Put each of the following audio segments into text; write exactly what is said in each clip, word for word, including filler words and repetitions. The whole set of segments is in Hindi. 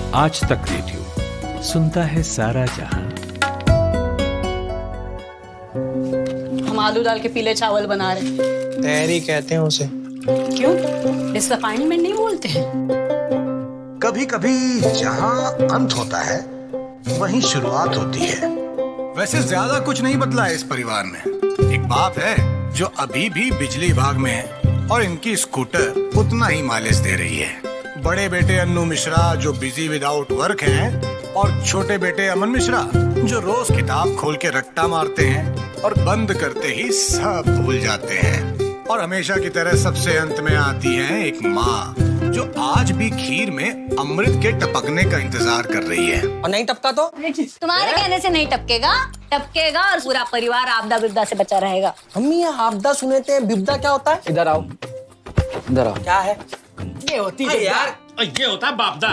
आज तक रेडियो सुनता है सारा जहां। हम आलू डाल के पीले चावल बना रहे हैं। तैयारी कहते हैं उसे। क्यों? डिसअपॉइंटमेंट नहीं बोलते हैं। कभी कभी जहां अंत होता है वहीं शुरुआत होती है। वैसे ज्यादा कुछ नहीं बदला है इस परिवार में। एक बाप है जो अभी भी बिजली विभाग में है और इनकी स्कूटर उतना ही माइलेज दे रही है। बड़े बेटे अन्नू मिश्रा जो बिजी विदाउट वर्क हैं और छोटे बेटे अमन मिश्रा जो रोज किताब खोल के रट्टा मारते हैं और बंद करते ही सब भूल जाते हैं। और हमेशा की तरह सबसे अंत में आती है एक माँ जो आज भी खीर में अमृत के टपकने का इंतजार कर रही है। और नहीं टपका तो तुम्हारे कहने से नहीं टपकेगा, टपकेगा और पूरा परिवार आपदा विपदा से बचा रहेगा। मम्मी ये आपदा सुने थे, विपदा क्या होता है? इधर आओ, इधर आओ। क्या है? ये होती है यार, ये होता है बापदा।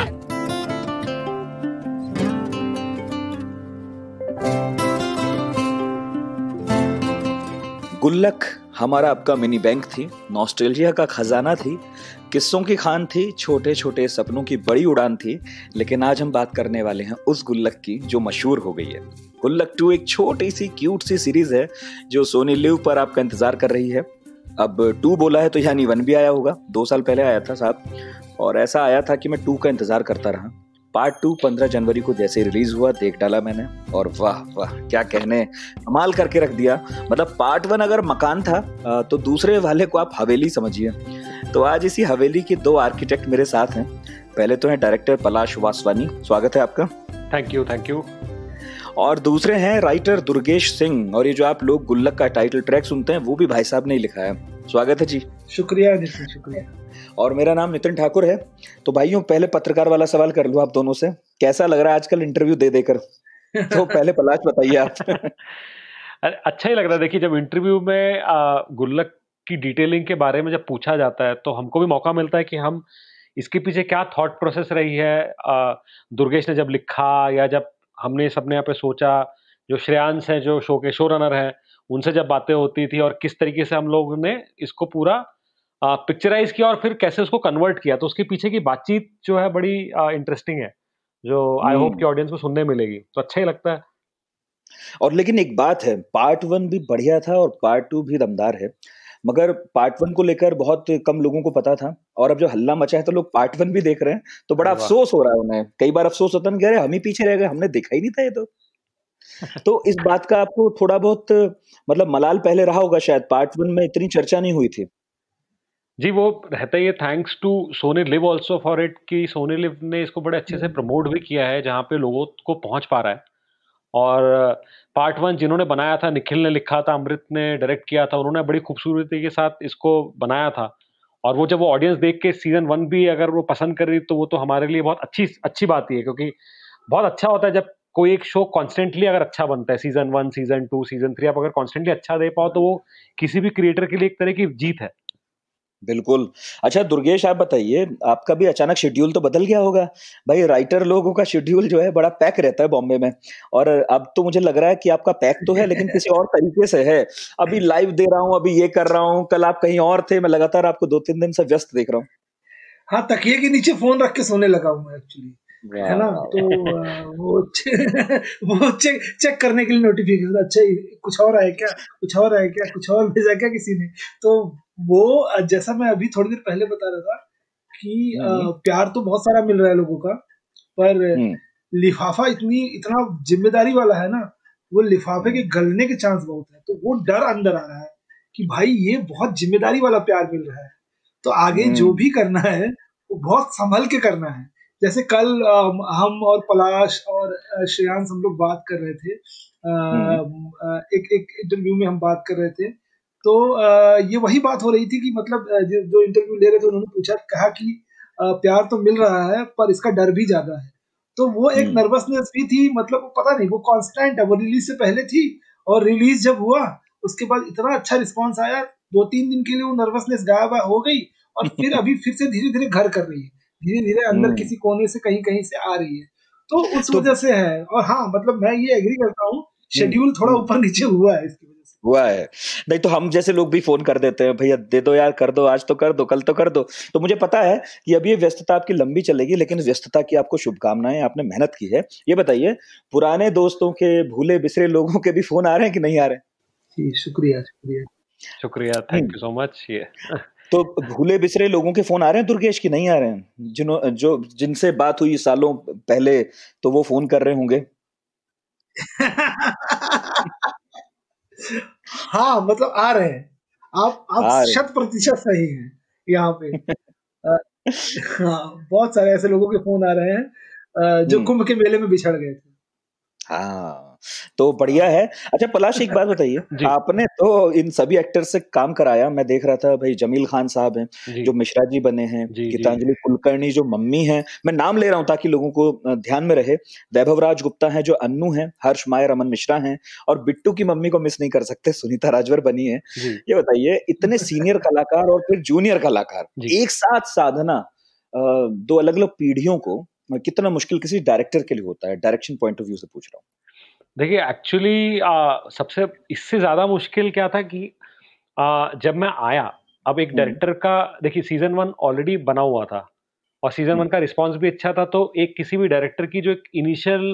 गुल्लक हमारा आपका मिनी बैंक थी, नॉस्टैल्जिया का खजाना थी, किस्सों की खान थी, छोटे छोटे सपनों की बड़ी उड़ान थी। लेकिन आज हम बात करने वाले हैं उस गुल्लक की जो मशहूर हो गई है। गुल्लक टू एक छोटी सी क्यूट सी सीरीज है जो सोनी लिव पर आपका इंतजार कर रही है। अब टू बोला है तो यानी वन भी आया होगा, दो साल पहले आया था साहब, और ऐसा आया था कि मैं टू का इंतजार करता रहा। पार्ट टू पंद्रह जनवरी को जैसे रिलीज हुआ देख डाला मैंने, और वाह वाह क्या कहने, कमाल करके रख दिया। मतलब पार्ट वन अगर मकान था तो दूसरे वाले को आप हवेली समझिए। तो आज इसी हवेली के दो आर्किटेक्ट मेरे साथ हैं। पहले तो हैं डायरेक्टर पलाश वासवानी, स्वागत है आपका। Thank you thank you. और दूसरे हैं राइटर दुर्गेश सिंह, और ये जो आप लोग गुल्लक का टाइटल ट्रैक सुनते हैं वो भी भाई साहब ने ही लिखा है। स्वागत है जी। शुक्रिया नितिन, शुक्रिया। और मेरा नाम नितिन ठाकुर है। तो भाइयों पहले पत्रकार वाला सवाल कर लूं आप दोनों से, कैसा लग रहा है आजकल इंटरव्यू दे देकर? तो पहले पलाश बताइए आप। अच्छा ही लग रहा है। देखिए, जब इंटरव्यू में आ, गुल्लक की डिटेलिंग के बारे में जब पूछा जाता है तो हमको भी मौका मिलता है कि हम इसके पीछे क्या थॉट प्रोसेस रही है, आ, दुर्गेश ने जब लिखा या जब हमने सबने यहाँ पे सोचा, जो श्रेयांश है जो शो के शो रनर हैं उनसे जब बातें होती थी, और किस तरीके से हम लोगों ने इसको पूरा पिक्चराइज किया और फिर कैसे उसको कन्वर्ट किया। तो उसके पीछे की बातचीत जो है बड़ी इंटरेस्टिंग है, जो आई होप कि ऑडियंस को सुनने मिलेगी। तो अच्छा ही लगता है। और लेकिन एक बात है, पार्ट वन भी बढ़िया था और पार्ट टू भी दमदार है, मगर पार्ट वन को लेकर बहुत कम लोगों को पता था, और अब जो हल्ला मचा है तो लोग पार्ट वन भी देख रहे हैं, तो बड़ा अफसोस हो रहा है उन्हें। कई बार अफसोस होता है, कह रहे हम ही पीछे रह गए, हमने देखा ही नहीं था ये तो। तो इस बात का आपको थोड़ा बहुत मतलब मलाल पहले रहा होगा शायद, पार्ट वन में इतनी चर्चा नहीं हुई थी। जी, वो रहता ही है। Thanks to Sony Liv also for it, कि सोनी लिव ने इसको बड़े अच्छे से प्रमोट भी किया है जहाँ पे लोगों को पहुंच पा रहा है। और पार्ट वन जिन्होंने बनाया था, निखिल ने लिखा था, अमृत ने डायरेक्ट किया था, उन्होंने बड़ी खूबसूरती के साथ इसको बनाया था। और वो जब वो ऑडियंस देख के सीजन वन भी अगर वो पसंद कर रही तो वो तो हमारे लिए बहुत अच्छी अच्छी बात ही है, क्योंकि बहुत अच्छा होता है जब कोई एक शो कॉन्स्टेंटली अगर अच्छा बनता है। Season one, season two, season three आप अगर कॉन्स्टेंटली अच्छा दे पाओ तो वो किसी भी क्रिएटर के लिए एक तरह की जीत है। बिल्कुल। अच्छा दुर्गेश, आप बताइए, आपका भी अचानक शेड्यूल तो बदल गया होगा भाई। राइटर लोगों का शेड्यूल जो है बड़ा पैक रहता है बॉम्बे में, और अब तो मुझे लग रहा है कि आपका पैक तो है लेकिन किसी और तरीके से है। अभी लाइव दे रहा हूँ, अभी ये कर रहा हूँ, कल आप कहीं और थे, मैं लगातार आपको दो तीन दिन से व्यस्त देख रहा हूँ। हाँ, तकिए के नीचे फोन रख के सोने लगा हूँ एक्चुअली, है ना। तो वो वो चेक चेक करने के लिए नोटिफिकेशन, अच्छा कुछ और आया क्या, कुछ और आया क्या, कुछ और भेजा क्या किसी ने। तो वो जैसा मैं अभी थोड़ी देर पहले बता रहा था कि आ, प्यार तो बहुत सारा मिल रहा है लोगों का, पर लिफाफा इतनी इतना जिम्मेदारी वाला है ना, वो लिफाफे के गलने के चांस बहुत है। तो वो डर अंदर आ रहा है कि भाई ये बहुत जिम्मेदारी वाला प्यार मिल रहा है, तो आगे जो भी करना है वो बहुत संभल के करना है। जैसे कल आ, हम और पलाश और श्रेयांश हम लोग बात कर रहे थे, आ, एक एक इंटरव्यू में हम बात कर रहे थे, तो आ, ये वही बात हो रही थी कि मतलब जो, जो इंटरव्यू ले रहे थे उन्होंने पूछा, कहा कि आ, प्यार तो मिल रहा है पर इसका डर भी ज्यादा है। तो वो एक नर्वसनेस भी थी, मतलब पता नहीं, वो कांस्टेंट है, वो रिलीज से पहले थी और रिलीज जब हुआ उसके बाद इतना अच्छा रिस्पांस आया, दो तीन दिन के लिए वो नर्वसनेस गायब हो गई और फिर अभी फिर से धीरे धीरे घर कर रही है, धीरे धीरे अंदर किसी कोने से कहीं कहीं से आ रही है। तो उस वजह से है। और हाँ, मतलब मैं ये एग्री करता हूँ, शेड्यूल थोड़ा ऊपर नीचे हुआ है इसकी वजह से। हुआ है। नहीं तो हम जैसे लोग भी फोन कर देते हैं, भैया दे दो यार, कर दो, आज तो कर दो, कल तो कर दो। तो मुझे पता है कि अभी ये व्यस्तता आपकी लंबी चलेगी, लेकिन व्यस्तता की आपको शुभकामनाएं, आपने मेहनत की है। ये बताइए, पुराने दोस्तों के, भूले बिसरे लोगों के भी फोन आ रहे हैं कि नहीं आ रहे? जी शुक्रिया शुक्रिया शुक्रिया, थैंक यू सो मच। ये तो भूले बिसरे लोगों के फोन आ रहे हैं दुर्गेश की नहीं आ रहे हैं? जिन्हों जो जिनसे बात हुई सालों पहले, तो वो फोन कर रहे होंगे। हाँ मतलब आ रहे हैं, आप आप शत प्रतिशत सही हैं यहाँ पे। हाँ, बहुत सारे ऐसे लोगों के फोन आ रहे हैं जो कुंभ के मेले में बिछड़ गए थे। हाँ, तो बढ़िया है। अच्छा पलाश, एक बात बताइए, आपने तो इन सभी एक्टर्स से काम कराया। मैं देख रहा था भाई, जमील खान साहब हैं जो मिश्रा जी बने हैं, गीतांजलि कुलकर्णी जो मम्मी हैं, मैं नाम ले रहा हूं ताकि लोगों को ध्यान में रहे, वैभव राज गुप्ता हैं जो अन्नू हैं, हर्ष मायर अमन मिश्रा हैं, और बिट्टू की मम्मी को मिस नहीं कर सकते, सुनीता राजवर बनी है। ये बताइए, इतने सीनियर कलाकार और फिर जूनियर कलाकार एक साथ साधना, दो अलग अलग पीढ़ियों को, कितना मुश्किल किसी डायरेक्टर के लिए होता है? डायरेक्शन पॉइंट ऑफ व्यू से पूछ रहा हूँ। देखिए एक्चुअली सबसे इससे ज्यादा मुश्किल क्या था कि आ, जब मैं आया, अब एक डायरेक्टर का, देखिए सीजन वन ऑलरेडी बना हुआ था और सीजन वन का रिस्पांस भी अच्छा था, तो एक किसी भी डायरेक्टर की जो एक इनिशियल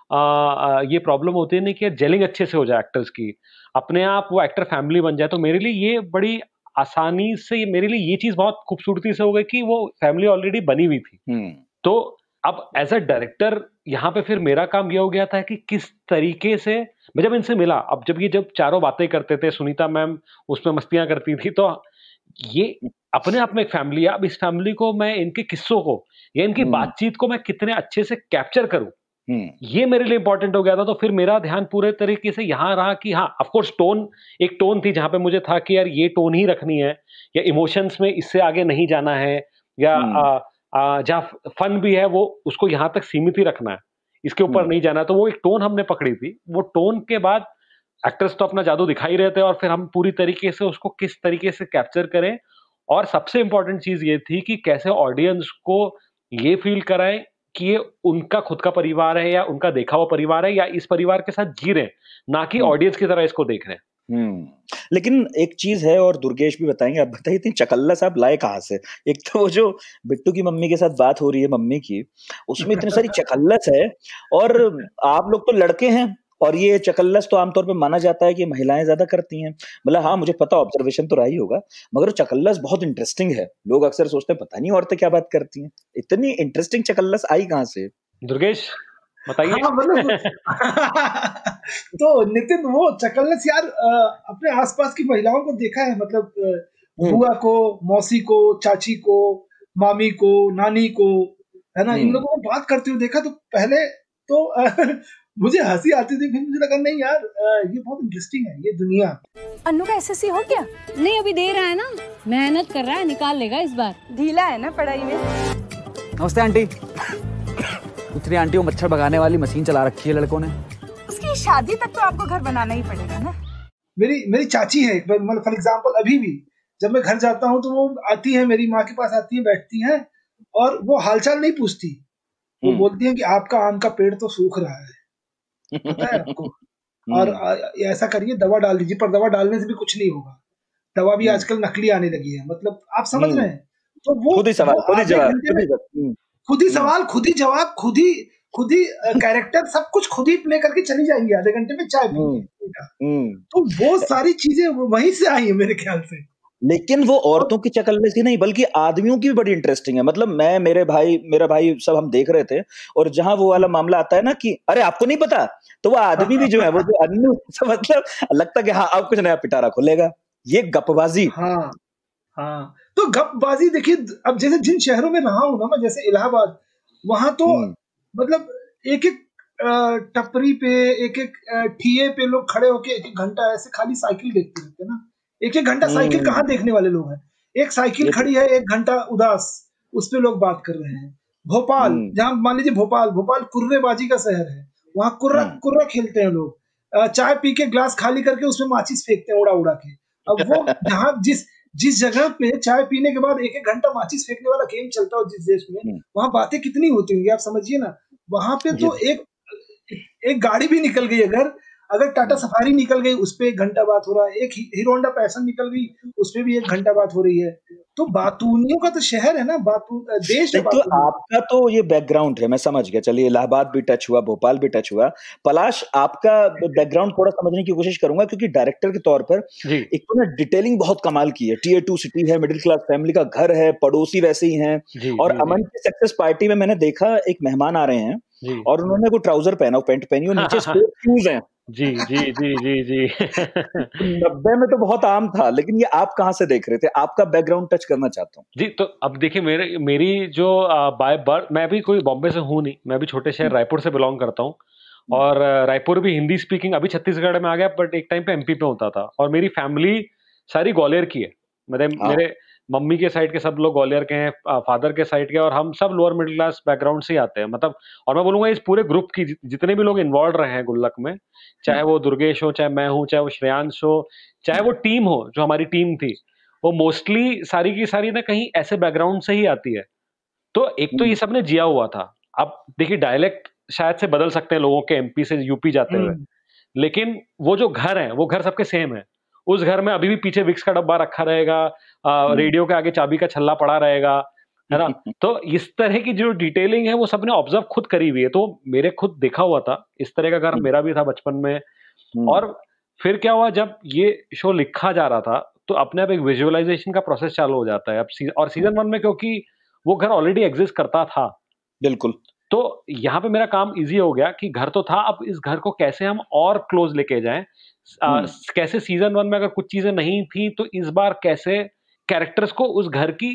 ये प्रॉब्लम होती है ना कि जेलिंग अच्छे से हो जाए एक्टर्स की, अपने आप वो एक्टर फैमिली बन जाए। तो मेरे लिए ये बड़ी आसानी से, मेरे लिए ये चीज बहुत खूबसूरती से हो गई कि वो फैमिली ऑलरेडी बनी हुई थी। तो अब एज अ डायरेक्टर यहाँ पे फिर मेरा काम यह हो गया था कि किस तरीके से मैं जब इनसे मिला, अब जब ये जब चारों बातें करते थे, सुनीता मैम उसमें मस्तियां करती थी, तो ये अपने आप में एक फैमिली है। अब इस फैमिली को मैं, इनके किस्सों को या इनकी बातचीत को मैं कितने अच्छे से कैप्चर करूं, ये मेरे लिए इंपॉर्टेंट हो गया था। तो फिर मेरा ध्यान पूरे तरीके से यहाँ रहा कि हाँ, ऑफ कोर्स टोन, एक टोन थी जहां पे मुझे था कि यार ये टोन ही रखनी है, या इमोशंस में इससे आगे नहीं जाना है, या जहाँ फन भी है वो उसको यहाँ तक सीमित ही रखना है, इसके ऊपर नहीं जाना। तो वो एक टोन हमने पकड़ी थी। वो टोन के बाद एक्टर्स तो अपना जादू दिखा ही रहे थे, और फिर हम पूरी तरीके से उसको किस तरीके से कैप्चर करें, और सबसे इंपॉर्टेंट चीज ये थी कि कैसे ऑडियंस को ये फील कराएं कि ये उनका खुद का परिवार है, या उनका देखा हुआ परिवार है, या इस परिवार के साथ जी रहे, ना कि ऑडियंस की तरह इसको देख रहे हैं। हम्म लेकिन एक चीज है, और दुर्गेश भी बताएंगे, आप बताइए इतनी चकल्ला साहब लाए कहाँ से? एक तो वो जो बिट्टू की मम्मी के साथ बात हो रही है, मम्मी की, उसमें इतनी सारी चकल्लस है, और आप लोग तो लड़के हैं, और ये चकल्लस तो आमतौर पे माना जाता है कि महिलाएं ज्यादा करती हैं। मतलब हाँ, मुझे पता, ऑब्जर्वेशन तो रहा ही होगा, मगर चकल्लस बहुत इंटरेस्टिंग है। लोग अक्सर सोचते हैं पता नहीं औरतें क्या बात करती हैं, इतनी इंटरेस्टिंग चकल्लस आई कहाँ से? दुर्गेश बताइए। हाँ, मतलब तो नितिन, वो चकल्लस यार अपने आसपास की महिलाओं को देखा है, मतलब बुआ को, मौसी को, चाची को, मामी को, नानी को, है ना, इन लोगों को बात करते हुए देखा। तो पहले तो आ, मुझे हंसी आती थी, फिर मुझे लगा नहीं यार, ये बहुत इंटरेस्टिंग है ये दुनिया। अन्नू का एसएससी हो गया? नहीं, अभी दे रहा है ना, मेहनत कर रहा है, निकाल लेगा इस बार। ढीला है ना पढ़ाई में। नमस्ते आंटी। दूसरी आंटी वो मच्छर भगाने वाली मशीन चला रखी है लड़कों ने। उसकी शादी तक तो आपको घर बनाना ही पड़ेगा ना। मेरी मेरी चाची है, मतलब फॉर एग्जांपल अभी भी जब मैं घर जाता हूँ तो वो आती है, मेरी माँ के पास आती है, बैठती हैं, और वो हालचाल नहीं पूछती, वो बोलती है कि आपका आम का पेड़ तो सूख रहा है, पता है आपको, और ऐसा करिए, दवा डाल दीजिए। पर दवा डालने से भी कुछ नहीं होगा, दवा भी आजकल नकली आने लगी है, मतलब आप समझ रहे हैं। तो वो खुद ही सवाल, खुद ही जवाब, खुद ही सवाल, खुद ही जवाब, खुद ही खुद ही कैरेक्टर, सब कुछ खुद ही प्ले करके चली जाएंगी आधे घंटे में, चाय पीने। तो वो सारी चीजें वहीं से आई है मेरे ख्याल से। लेकिन वो औरतों की चकल्लस ही नहीं, बल्कि आदमियों की भी बड़ी इंटरेस्टिंग है। मतलब मैं, मेरे भाई, मेरा भाई सब हम देख रहे थे, और जहां वो वाला मामला आता है ना कि अरे आपको नहीं पता, तो वो आदमी भी जो है, वो जो अन्नू, मतलब लगता है कि हाँ अब कुछ नया पिटारा खुलेगा, ये गपबाजी। हाँ हाँ, तो गपबाजी देखिए, अब जैसे जिन शहरों में रहा हूँ ना मैं, जैसे इलाहाबाद, वहां तो मतलब एक एक टपरी पे, एक एक ठिये पे लोग खड़े होके एक एक घंटा ऐसे खाली साइकिल देखते रहते हैं ना। एक एक घंटा साइकिल कहाँ देखने वाले लोग हैं? एक साइकिल खड़ी है, एक घंटा उदास, उस पे लोग बात कर रहे हैं। भोपाल, जहाँ मान लीजिए भोपाल, भोपाल कुर्रेबाजी का शहर है, वहाँ कुर्रा कुर्रा खेलते हैं लोग, चाय पी के ग्लास खाली करके उसमें माचिस फेंकते हैं उड़ा उड़ा के। अब वो जहाँ जिस जिस जगह पे चाय पीने के बाद एक एक घंटा माचिस फेंकने वाला गेम चलता हो जिस देश में, वहाँ बातें कितनी होती होंगी आप समझिए ना। वहां पे तो एक एक गाड़ी भी निकल गई अगर अगर टाटा सफारी निकल गई उस पर एक घंटा बात हो रहा है, एक हीरो होंडा पैशन निकल गई उस पर भी एक घंटा बात हो रही है। तो बातूनियों का तो शहर है ना, बातू देश है। तो आपका तो ये बैकग्राउंड है, मैं समझ गया। चलिए, इलाहाबाद भी टच हुआ, भोपाल भी टच हुआ। पलाश, आपका बैकग्राउंड थोड़ा समझने की कोशिश करूंगा, क्योंकि डायरेक्टर के तौर पर एक तो ना डिटेलिंग बहुत कमाल की है। टीयर टू सिटी है, मिडिल क्लास फैमिली का घर है, पड़ोसी वैसे ही हैं। और अमन की सक्सेस पार्टी में मैंने देखा एक मेहमान आ रहे हैं और उन्होंने वो ट्राउजर पहना, पैंट पहनी और नीचे स्पोर्ट्स शूज हैं। जी जी जी जी जी नब्बे में तो बहुत आम था, लेकिन ये आप कहाँ से देख रहे थे? आपका बैकग्राउंड टच करना चाहता हूँ जी। तो अब देखिए, मेरे मेरी जो बाय बर्थ, मैं भी कोई बॉम्बे से हूँ नहीं, मैं भी छोटे शहर रायपुर से बिलोंग करता हूँ। और रायपुर भी हिंदी स्पीकिंग, अभी छत्तीसगढ़ में आ गया, बट एक टाइम पे एमपी पे होता था। और मेरी फैमिली सारी ग्वालियर की है, मतलब मेरे मम्मी के साइड के सब लोग ग्वालियर के हैं, फादर के साइड के, और हम सब लोअर मिडिल क्लास बैकग्राउंड से ही आते हैं। मतलब, और मैं बोलूंगा इस पूरे ग्रुप की जितने भी लोग इन्वॉल्व रहे हैं गुल्लक में, चाहे वो दुर्गेश हो, चाहे मैं हूँ, चाहे वो श्रेयांश हो, चाहे वो टीम हो, जो हमारी टीम थी, वो मोस्टली सारी की सारी ना कहीं ऐसे बैकग्राउंड से ही आती है। तो एक तो ये सब ने जिया हुआ था। अब देखिए, डायलेक्ट शायद से बदल सकते हैं लोगों के एमपी से यूपी जाते हुए, लेकिन वो जो घर है वो घर सबके सेम है। उस घर में अभी भी पीछे विक्स का डब्बा रखा रहेगा, आ, रेडियो के आगे चाबी का छल्ला पड़ा रहेगा, है ना। तो इस तरह की जो डिटेलिंग है वो सबने ऑब्जर्व खुद करी हुई है। तो मेरे खुद देखा हुआ था, इस तरह का घर मेरा भी था बचपन में। और फिर क्या हुआ, जब ये शो लिखा जा रहा था तो अपने आप एक विजुअलाइजेशन का प्रोसेस चालू हो जाता है। अब सी, और सीजन वन में क्योंकि वो घर ऑलरेडी एग्जिस्ट करता था, बिल्कुल, तो यहाँ पे मेरा काम इजी हो गया कि घर तो था, अब इस घर को कैसे हम और क्लोज लेके जाएं। आ, कैसे सीजन वन में अगर कुछ चीजें नहीं थी तो इस बार कैसे कैरेक्टर्स को उस घर की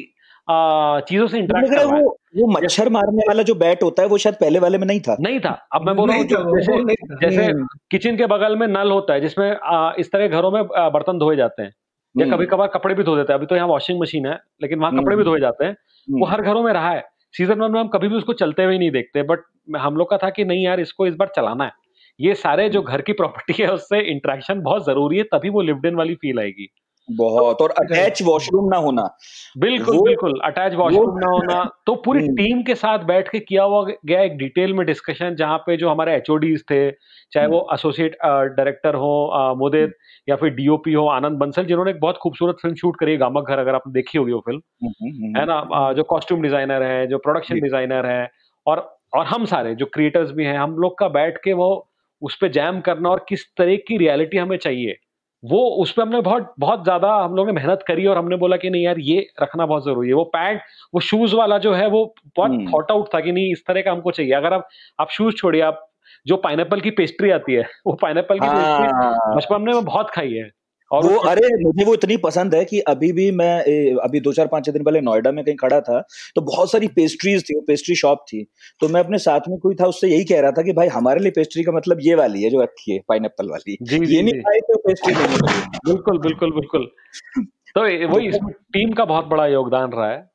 आ, चीजों से इंटरेक्ट करवाएं। वो, वो मच्छर मारने वाला जो बैट होता है वो शायद पहले वाले में नहीं था नहीं था अब मैं बोल रहा हूँ, जैसे, जैसे किचन के बगल में नल होता है जिसमें आ, इस तरह घरों में बर्तन धोए जाते हैं, या कभी कभार कपड़े भी धो देते हैं। अभी तो यहाँ वॉशिंग मशीन है, लेकिन वहां कपड़े भी धोए जाते हैं। वो हर घरों में रहा है। सीजन वन में हम कभी भी उसको चलते हुए नहीं देखते, बट हम लोग का था कि नहीं यार, इसको इस बार चलाना है। ये सारे जो घर की प्रॉपर्टी है उससे इंटरेक्शन बहुत जरूरी है, तभी वो लिव्ड इन वाली फील आएगी बहुत। और अटैच वॉशरूम ना होना, बिल्कुल बिल्कुल अटैच वॉशरूम ना होना। तो पूरी टीम के साथ बैठ के किया हुआ गया एक डिटेल में डिस्कशन, जहां पे जो हमारे एचओडीज थे, चाहे वो एसोसिएट डायरेक्टर हो मोदेद, या फिर डीओपी हो आनंद बंसल, जिन्होंने एक बहुत खूबसूरत फिल्म शूट करी है गामक घर, अगर आपने देखी होगी वो फिल्म, है ना। जो कॉस्ट्यूम डिजाइनर है, जो प्रोडक्शन डिजाइनर है, और और हम सारे जो क्रिएटर्स भी हैं, हम लोग का बैठ के वो उस पर जैम करना, और किस तरह की रियलिटी हमें चाहिए, वो उस पर हमने बहुत बहुत ज्यादा हम लोग ने मेहनत करी। और हमने बोला कि नहीं यार, ये रखना बहुत जरूरी है। वो पैड, वो शूज वाला जो है, वो बहुत थॉट आउट था कि नहीं, इस तरह का हमको चाहिए। अगर आप आप शूज छोड़िए, आप जो पाइनएप्पल की पेस्ट्री आती है, वो पाइनएप्पल की पेस्ट्री बचपन में बहुत खाई है। और वो, अरे मुझे वो इतनी पसंद है कि अभी भी मैं ए, अभी दो चार पांच छह दिन पहले नोएडा में कहीं खड़ा था, तो बहुत सारी पेस्ट्रीज थी, वो पेस्ट्री शॉप थी। तो मैं अपने साथ में कोई था, उससे यही कह रहा था कि भाई हमारे लिए पेस्ट्री का मतलब ये वाली है जो रखी है, पाइनएप्पल वाली। जी, ये जी, नहीं खाए तो पेस्ट्री नहीं। बिल्कुल बिल्कुल बिल्कुल। तो वही इसमें टीम का बहुत बड़ा योगदान रहा है।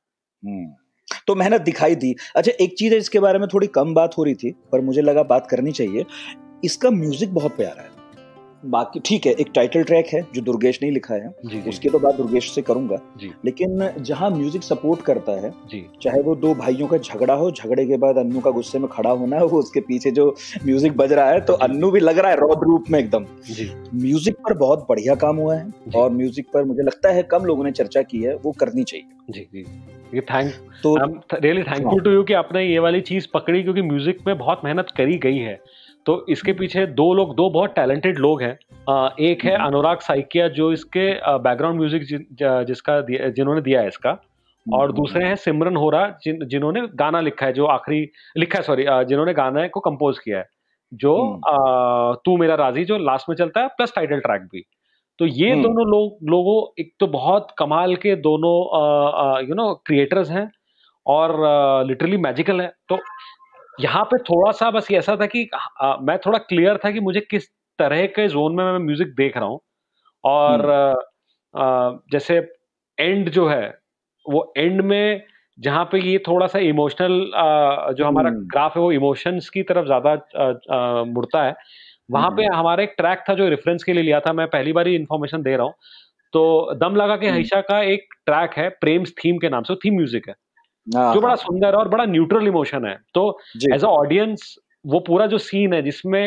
तो मेहनत दिखाई दी। अच्छा, एक चीज है इसके बारे में थोड़ी कम बात हो रही थी, पर मुझे लगा बात करनी चाहिए। इसका म्यूजिक बहुत प्यारा है। बाकी ठीक है, एक टाइटल ट्रैक है जो दुर्गेश ने लिखा है, जी, जी, उसकी तो बात दुर्गेश से करूंगा, जी। लेकिन जहां म्यूजिक सपोर्ट करता है, जी। चाहे वो दो भाइयों का झगड़ा हो, झगड़े के बाद अन्नू का गुस्से में खड़ा होना है, वो उसके पीछे जो म्यूजिक बज रहा है, तो अन्नू भी लग रहा है रौद्र रूप में एकदम। म्यूजिक पर बहुत बढ़िया काम हुआ है, और म्यूजिक पर मुझे लगता है कम लोगों ने चर्चा की है, वो करनी चाहिए। जी जी, ये थैंक तो रियली थैंकफुल टू यू कि आपने ये वाली चीज पकड़ी, क्योंकि म्यूजिक में बहुत मेहनत करी गई है। तो इसके पीछे दो लोग, दो बहुत टैलेंटेड लोग हैं। एक है अनुराग साइकिया, जो इसके बैकग्राउंड म्यूजिक जिसका जिन्होंने दिया है इसका, और दूसरे हैं सिमरन होरा, जिन जिन्होंने गाना लिखा है, जो आखिरी लिखा है, सॉरी, जिन्होंने गाना को कंपोज किया है, जो आ, तू मेरा राजी, जो लास्ट में चलता है, प्लस टाइटल ट्रैक भी। तो ये दोनों लोग लोगों एक तो बहुत कमाल के दोनों यू नो क्रिएटर्स हैं, और लिटरली मैजिकल है। तो यहाँ पे थोड़ा सा बस ये ऐसा था कि आ, मैं थोड़ा क्लियर था कि मुझे किस तरह के जोन में मैं म्यूजिक देख रहा हूँ। और आ, आ, जैसे एंड जो है, वो एंड में जहाँ पे ये थोड़ा सा इमोशनल जो हमारा ग्राफ है, वो इमोशंस की तरफ ज्यादा मुड़ता है, वहां पे हमारा एक ट्रैक था जो रेफरेंस के लिए लिया था। मैं पहली बार ही इन्फॉर्मेशन दे रहा हूँ। तो दम लगा के हईशा का एक ट्रैक है प्रेम्स थीम के नाम से, थीम म्यूजिक है, जो बड़ा सुंदर है और बड़ा न्यूट्रल इमोशन है। तो एज अ ऑडियंस वो पूरा जो सीन है जिसमें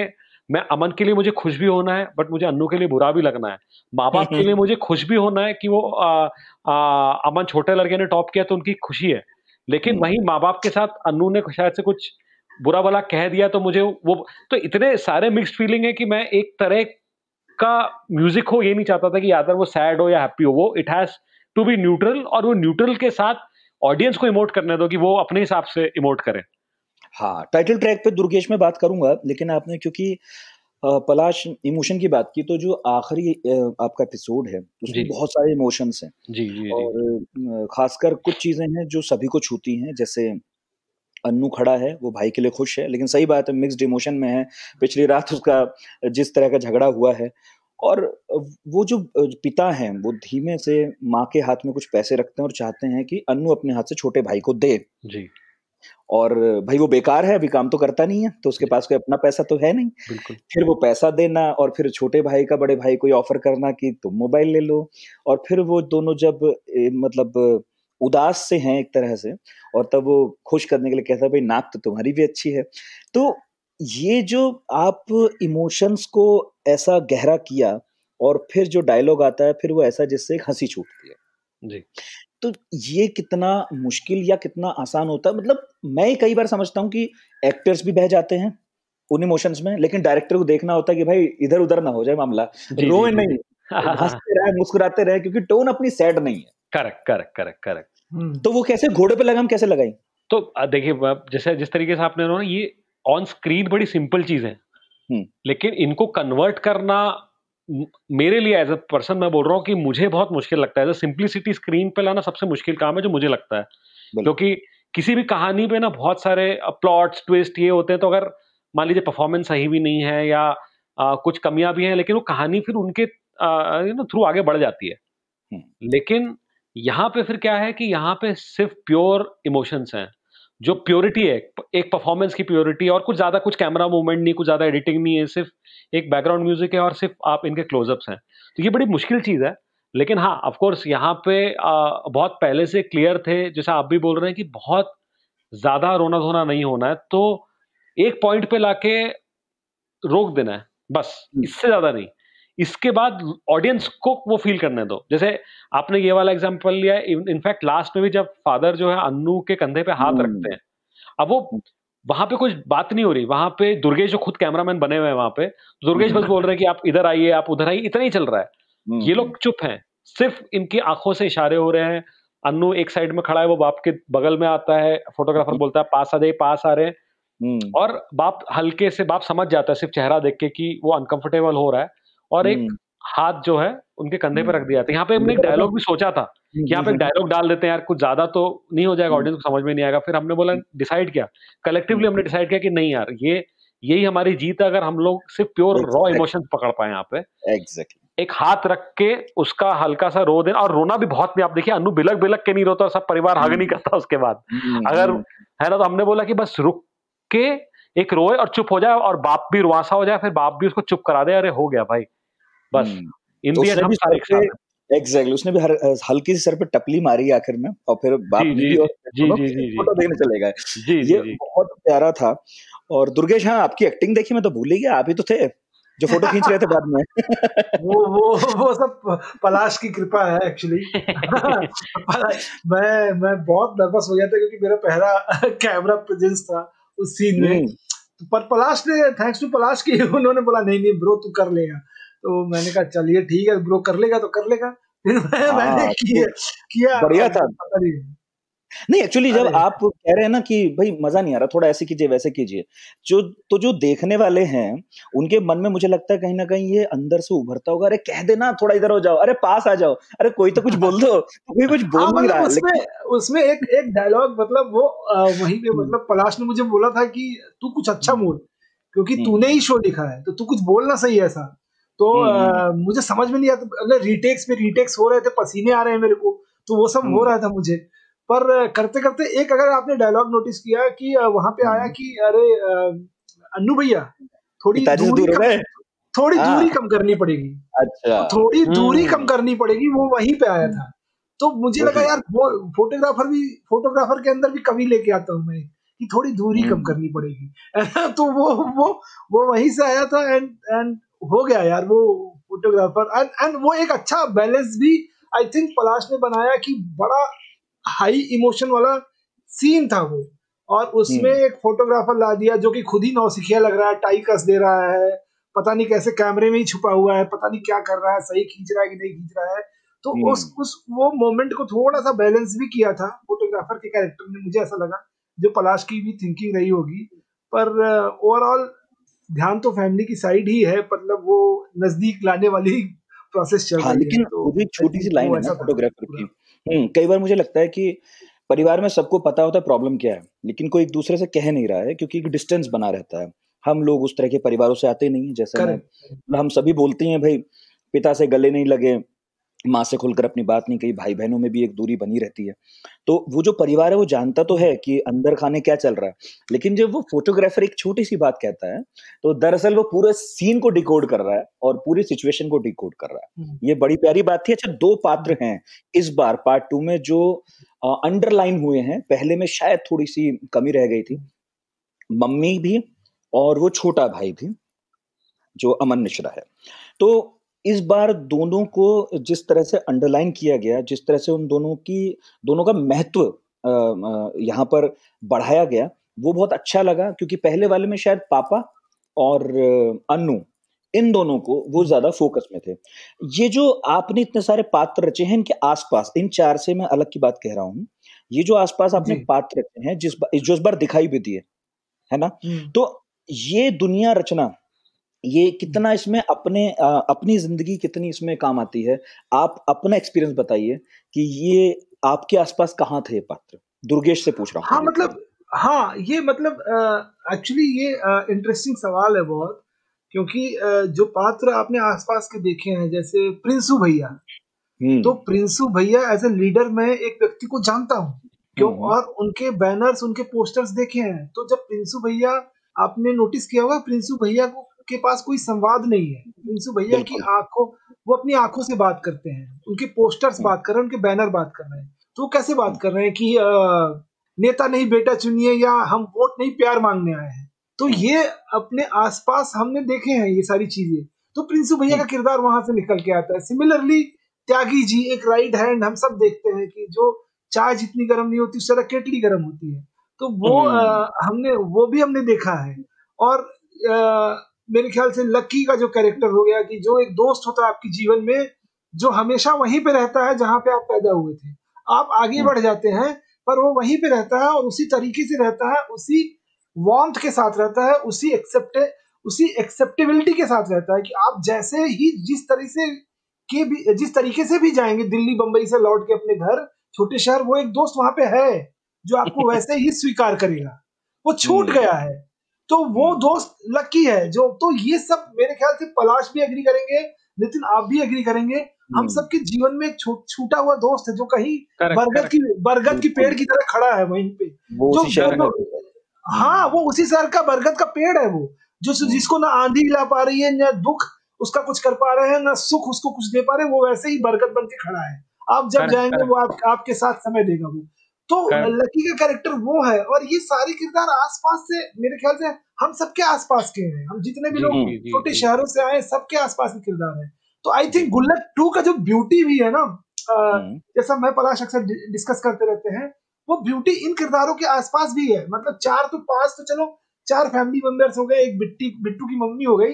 मैं अमन के लिए मुझे खुश भी होना है, बट मुझे अन्नू के लिए बुरा भी लगना है। माँ बाप के लिए मुझे खुश भी होना है कि वो आ, आ, अमन छोटे लड़के ने टॉप किया तो उनकी खुशी है, लेकिन वही माँ बाप के साथ अन्नू ने शायद से कुछ बुरा भला कह दिया तो मुझे वो, तो इतने सारे मिक्स्ड फीलिंग है कि मैं एक तरह का म्यूजिक हो ये नहीं चाहता था कि यादर वो सैड हो या हैप्पी हो, वो it has to be neutral, और वो न्यूट्रल के साथ ऑडियंस को इमोट करने दो कि वो अपने हिसाब से इमोट करे। हाँ, टाइटल ट्रैक पे दुर्गेश में बात करूंगा, लेकिन आपने क्योंकि पलाश इमोशन की बात की, तो जो आखिरी आपका एपिसोड है उसमें बहुत सारे इमोशंस हैं जी, जी, और खासकर कुछ चीजें हैं जो सभी को छूती हैं, जैसे अन्नू खड़ा है, वो भाई के लिए खुश है, लेकिन सही बात है मिक्स्ड इमोशन में है। पिछली रात उसका जिस तरह का झगड़ा हुआ है, और वो जो पिता हैं वो धीमे से माँ के हाथ में कुछ पैसे रखते हैं और चाहते हैं कि अन्नू अपने हाथ से छोटे भाई को दे जी, और भाई वो बेकार है, अभी काम तो करता नहीं है, तो उसके पास कोई अपना पैसा तो है नहीं। बिल्कुल। फिर वो पैसा देना और फिर छोटे भाई का बड़े भाई को ऑफर करना कि तुम मोबाइल ले लो, और फिर वो दोनों जब ए, मतलब उदास से हैं एक तरह से, और तब वो खुश करने के लिए कहता है भाई नाक तो तुम्हारी भी अच्छी है। तो ये जो आप इमोशंस को ऐसा गहरा किया, और फिर जो डायलॉग आता है फिर वो ऐसा जिससे एक हंसी छूटती है जी, तो ये कितना मुश्किल या कितना आसान होता है? मतलब मैं कई बार समझता हूँ कि एक्टर्स भी बह जाते हैं उन इमोशंस में, लेकिन डायरेक्टर को देखना होता है कि भाई इधर उधर ना हो जाए मामला, रोए नहीं, हंसते रहे, मुस्कुराते रहे, क्योंकि टोन अपनी सैड नहीं है। Correct correct correct correct. तो वो कैसे घोड़े पे लगाम कैसे लगाई? तो देखिए, जैसे जिस तरीके से आपने ना, ये ऑन स्क्रीन बड़ी सिंपल चीज है, लेकिन इनको कन्वर्ट करना मेरे लिए एज अ पर्सन मैं बोल रहा हूँ कि मुझे बहुत मुश्किल लगता है। सिंप्लिसिटी स्क्रीन पे लाना सबसे मुश्किल काम है जो मुझे लगता है, क्योंकि किसी भी कहानी पे ना बहुत सारे प्लॉट्स ट्विस्ट ये होते हैं, तो अगर मान लीजिए परफॉर्मेंस सही भी नहीं है या आ, कुछ कमियां भी हैं, लेकिन वो कहानी फिर उनके थ्रू आगे बढ़ जाती है। लेकिन यहाँ पे फिर क्या है कि यहाँ पे सिर्फ प्योर इमोशंस हैं, जो प्योरिटी है, एक परफॉर्मेंस की प्योरिटी, और कुछ ज्यादा कुछ कैमरा मूवमेंट नहीं, कुछ ज्यादा एडिटिंग नहीं है, सिर्फ एक बैकग्राउंड म्यूजिक है और सिर्फ आप इनके क्लोजअप्स हैं। तो ये बड़ी मुश्किल चीज है, लेकिन हाँ ऑफ कोर्स यहाँ पे आ, बहुत पहले से क्लियर थे, जैसा आप भी बोल रहे हैं कि बहुत ज्यादा रोना धोना नहीं होना है, तो एक पॉइंट पे लाके रोक देना है बस, इससे ज्यादा नहीं। इसके बाद ऑडियंस को वो फील करने दो। जैसे आपने ये वाला एग्जांपल लिया, इनफैक्ट लास्ट में भी जब फादर जो है अन्नू के कंधे पे हाथ रखते हैं, अब वो वहां पे कुछ बात नहीं हो रही, वहां पे दुर्गेश जो खुद कैमरामैन बने हुए हैं वहां पे, दुर्गेश बस बोल रहे हैं कि आप इधर आइए, आप उधर आइए, इतना ही चल रहा है। ये लोग चुप हैं, सिर्फ इनकी आंखों से इशारे हो रहे हैं। अन्नू एक साइड में खड़ा है, वो बाप के बगल में आता है, फोटोग्राफर बोलता है पास आ जाइए, पास आ रहे हैं, और बाप हल्के से बाप समझ जाता है सिर्फ चेहरा देख के कि वो अनकंफर्टेबल हो रहा है, और एक हाथ जो है उनके कंधे पे रख दिया था। यहाँ पे हमने एक डायलॉग भी सोचा था कि यहाँ पे एक डायलॉग डाल देते हैं यार, कुछ ज्यादा तो नहीं हो जाएगा, ऑडियंस को समझ में नहीं आएगा। फिर हमने बोला, डिसाइड किया कलेक्टिवली, हमने डिसाइड किया कि नहीं यार, ये यही हमारी जीत है, अगर हम लोग सिर्फ प्योर रॉ इमोशंस पकड़ पाए यहाँ पे। एग्जैक्टली एक हाथ रख के उसका हल्का सा रो देना, और रोना भी बहुत नहीं। आप देखिए अन्नू बिलक बिलक के नहीं रोता, सब परिवार हग नहीं करता उसके बाद, अगर है ना। तो हमने बोला कि बस रुक के एक रोए और चुप हो जाए, और बाप भी रुआसा हो जाए, फिर बाप भी उसको चुप करा दे, अरे हो गया भाई बस। इन दी हम सारे एक साथ। एग्जैक्टली, उसने भी हर, हल्की सी सर पे टपली मारी आखिर में, और फिर बाप जी, भी जी, और जी, जी, जी, फोटो देखने चले गए। जी, ये जी, बहुत प्यारा था। और दुर्गेश, हाँ आपकी एक्टिंग देखी मैं तो भूल ही गया, आप ही तो थे जो फोटो खींच रहे थे बाद में। वो वो वो सब पलाश की कृपा है एक्चुअली। मैं मैं बहुत नर्वस हो गया था क्योंकि मेरा पहला कैमरा प्रेजेंस था उस सीन में, पर पलाश ने, थैंक्स टू पलाश की, उन्होंने बोला नहीं नहीं ब्रो तू कर लेगा। तो मैंने कहा चलिए ठीक है ब्रो, कर लेगा तो कर लेगा। फिर मैं, मैंने किया किया बढ़िया था। नहीं एक्चुअली जब आप कह रहे हैं ना कि भाई मजा नहीं आ रहा, थोड़ा ऐसे कीजिए वैसे कीजिए, जो तो जो देखने वाले हैं उनके मन में मुझे लगता है कहीं ना कहीं ये अंदर से उभरता होगा, अरे कह देना थोड़ा इधर हो जाओ, अरे पास आ जाओ, अरे कोई तो कुछ बोल दो, कोई कुछ बोल नहीं रहा है। उसमें उसमें एक एक डायलॉग, मतलब वो वहीं पे, मतलब पलाश ने मुझे बोला था कि तू कुछ अच्छा बोल, क्योंकि तूने ही शो लिखा है तो तू कुछ बोलना सही है ऐसा। तो आ, मुझे समझ में नहीं आता, अगर रीटेक्स में रीटेक्स हो रहे थे, पसीने आ रहे हैं मेरे को, तो वो सब हो रहा था मुझे। पर करते करते एक, अगर आपने डायलॉग नोटिस किया कि वहां पे आया कि अरे अन्नू भैया थोड़ी दूरी कम, थोड़ी दूरी कम करनी पड़ेगी। अच्छा, तो थोड़ी दूरी कम करनी पड़ेगी, वो वहीं पे आया था। तो मुझे लगा यार वो फोटोग्राफर भी, फोटोग्राफर के अंदर भी कमी लेके आता हूँ मैं कि थोड़ी दूरी कम करनी पड़ेगी। तो वो वो वो वहीं से आया था एंड एंड हो गया यार वो फोटोग्राफर एंड एंड वो एक अच्छा बैलेंस भी आई थिंक पलाश ने बनाया कि बड़ा हाई इमोशन वाला सीन था वो, और उसमें एक फोटोग्राफर ला दिया जो कि खुद ही नौसिखिया लग रहा है, टाई कस दे रहा है, पता नहीं कैसे कैमरे में ही छुपा हुआ है, पता नहीं क्या कर रहा है, सही खींच रहा है कि नहीं खींच रहा है। तो उस उस वो मोमेंट को थोड़ा सा बैलेंस भी किया था फोटोग्राफर के कैरेक्टर ने, मुझे ऐसा लगा, जो पलाश की भी थिंकिंग रही होगी। पर ओवरऑल ध्यान तो फैमिली की साइड ही है, मतलब वो नजदीक लाने वाली प्रोसेस चल हाँ, रही लेकिन है। तो वो भी छोटी सी लाइन वो है ना ऐसा था फोटोग्राफर पूरा। की। हम्म, कई बार मुझे लगता है कि परिवार में सबको पता होता है प्रॉब्लम क्या है, लेकिन कोई एक दूसरे से कह नहीं रहा है क्योंकि एक डिस्टेंस बना रहता है। हम लोग उस तरह के परिवारों से आते नहीं, जैसे मैं करेक्ट। हम सभी बोलते हैं भाई पिता से गले नहीं लगे, माँ से खुलकर अपनी बात नहीं कही, भाई बहनों में भी एक दूरी बनी रहती है। तो वो जो परिवार है वो जानता तो है कि अंदर खाने क्या चल रहा है, लेकिन जब वो फोटोग्राफर एक छोटी सी बात कहता है तो दरअसल वो पूरे सीन को डिकोड कर रहा है और पूरी सिचुएशन को डिकोड कर रहा है। ये बड़ी प्यारी बात थी। अच्छा, दो पात्र हैं इस बार पार्ट टू में जो अंडरलाइन हुए हैं, पहले में शायद थोड़ी सी कमी रह गई थी, मम्मी भी और वो छोटा भाई भी जो अमन मिश्रा है। तो इस बार दोनों को जिस तरह से अंडरलाइन किया गया, जिस तरह से उन दोनों की दोनों का महत्व यहाँ पर बढ़ाया गया, वो बहुत अच्छा लगा, क्योंकि पहले वाले में शायद पापा और अन्नू इन दोनों को वो ज्यादा फोकस में थे। ये जो आपने इतने सारे पात्र रचे हैं इनके आसपास, इन चार से मैं अलग की बात कह रहा हूँ, ये जो आसपास आपने पात्र रचे हैं जिस जो इस बार दिखाई भी दिए है ना, तो ये दुनिया रचना ये कितना इसमें अपने आ, अपनी जिंदगी कितनी इसमें काम आती है? आप अपना एक्सपीरियंस बताइए कि ये आपके आसपास कहाँ थे ये पात्र। दुर्गेश से पूछ रहा हूँ। हाँ मतलब हाँ ये मतलब एक्चुअली ये इंटरेस्टिंग सवाल है बहुत, क्योंकि uh, जो पात्र आपने आसपास के देखे हैं जैसे प्रिंसू भैया, तो प्रिंसू भैया एज ए लीडर मैं एक व्यक्ति को जानता हूँ क्यों, और उनके बैनर्स उनके पोस्टर्स देखे हैं। तो जब प्रिंसू भैया, आपने नोटिस किया होगा प्रिंसू भैया को के पास कोई संवाद नहीं है, प्रिंसू भैया की आंखों, वो अपनी आंखों से बात करते हैं, उनके पोस्टर्स बात कर रहे हैं, उनके बैनर बात कर रहे हैं। तो वो कैसे बात कर रहे हैं कि आ, नेता नहीं बेटा चुनिए, या हम वोट नहीं प्यार मांगने आए हैं। तो ये अपने आसपास हमने देखे हैं ये सारी चीजें। तो प्रिंसू भैया का किरदार वहां से निकल के आता है। सिमिलरली त्यागी जी एक राइट हैंड, हम सब देखते हैं कि जो चाय जितनी गर्म नहीं होती उस तरह केटली गर्म होती है। तो वो आ, हमने वो भी हमने देखा है। और आ, मेरे ख्याल से लक्की का जो कैरेक्टर हो गया कि जो एक दोस्त होता है आपके जीवन में, जो हमेशा वहीं पे रहता है जहां पे आप पैदा हुए थे। आप आगे बढ़ जाते हैं पर वो वहीं पे रहता है और उसी तरीके से रहता है, उसी वार्मथ के साथ रहता है, उसी एक्सेप्ट उसी एक्सेप्टेबिलिटी के साथ रहता है कि आप जैसे ही जिस तरह से के भी जिस तरीके से भी जाएंगे दिल्ली बंबई से लौट के अपने घर छोटे शहर, वो एक दोस्त वहां पे है जो आपको वैसे ही स्वीकार करेगा। वो छूट गया है तो वो दोस्त लकी है जो। तो ये सब मेरे ख्याल से पलाश भी एग्री करेंगे, नितिन आप भी एग्री करेंगे, हम सबके जीवन में छू, छूटा हुआ दोस्त है जो कहीं बरगद की बरगद की पेड़ की तरह खड़ा है वहीं पे, जो हाँ वो उसी शहर का बरगद का पेड़ है, वो जो जिसको ना आंधी हिला पा रही है, ना दुख उसका कुछ कर पा रहे हैं, ना सुख उसको कुछ दे पा रहे हैं, वो वैसे ही बरगद बन के खड़ा है। आप जब जाएंगे वो आप, आपके साथ समय देगा वो। तो लकी का कैरेक्टर वो है। और ये सारे किरदार आसपास से मेरे ख्याल से हम सबके आसपास के हैं, हम जितने भी लोग छोटे शहरों से आए सबके आसपास के किरदार हैं। तो आई थिंक गुल्लक टू का जो ब्यूटी भी है ना, जैसा मैं पलाश अक्सर डिस्कस करते रहते हैं, वो ब्यूटी इन किरदारों के आसपास भी है। मतलब चार तो पांच तो चलो चार फैमिली मेंबर्स हो गए, एक बिट्टी बिट्टू की मम्मी हो गई,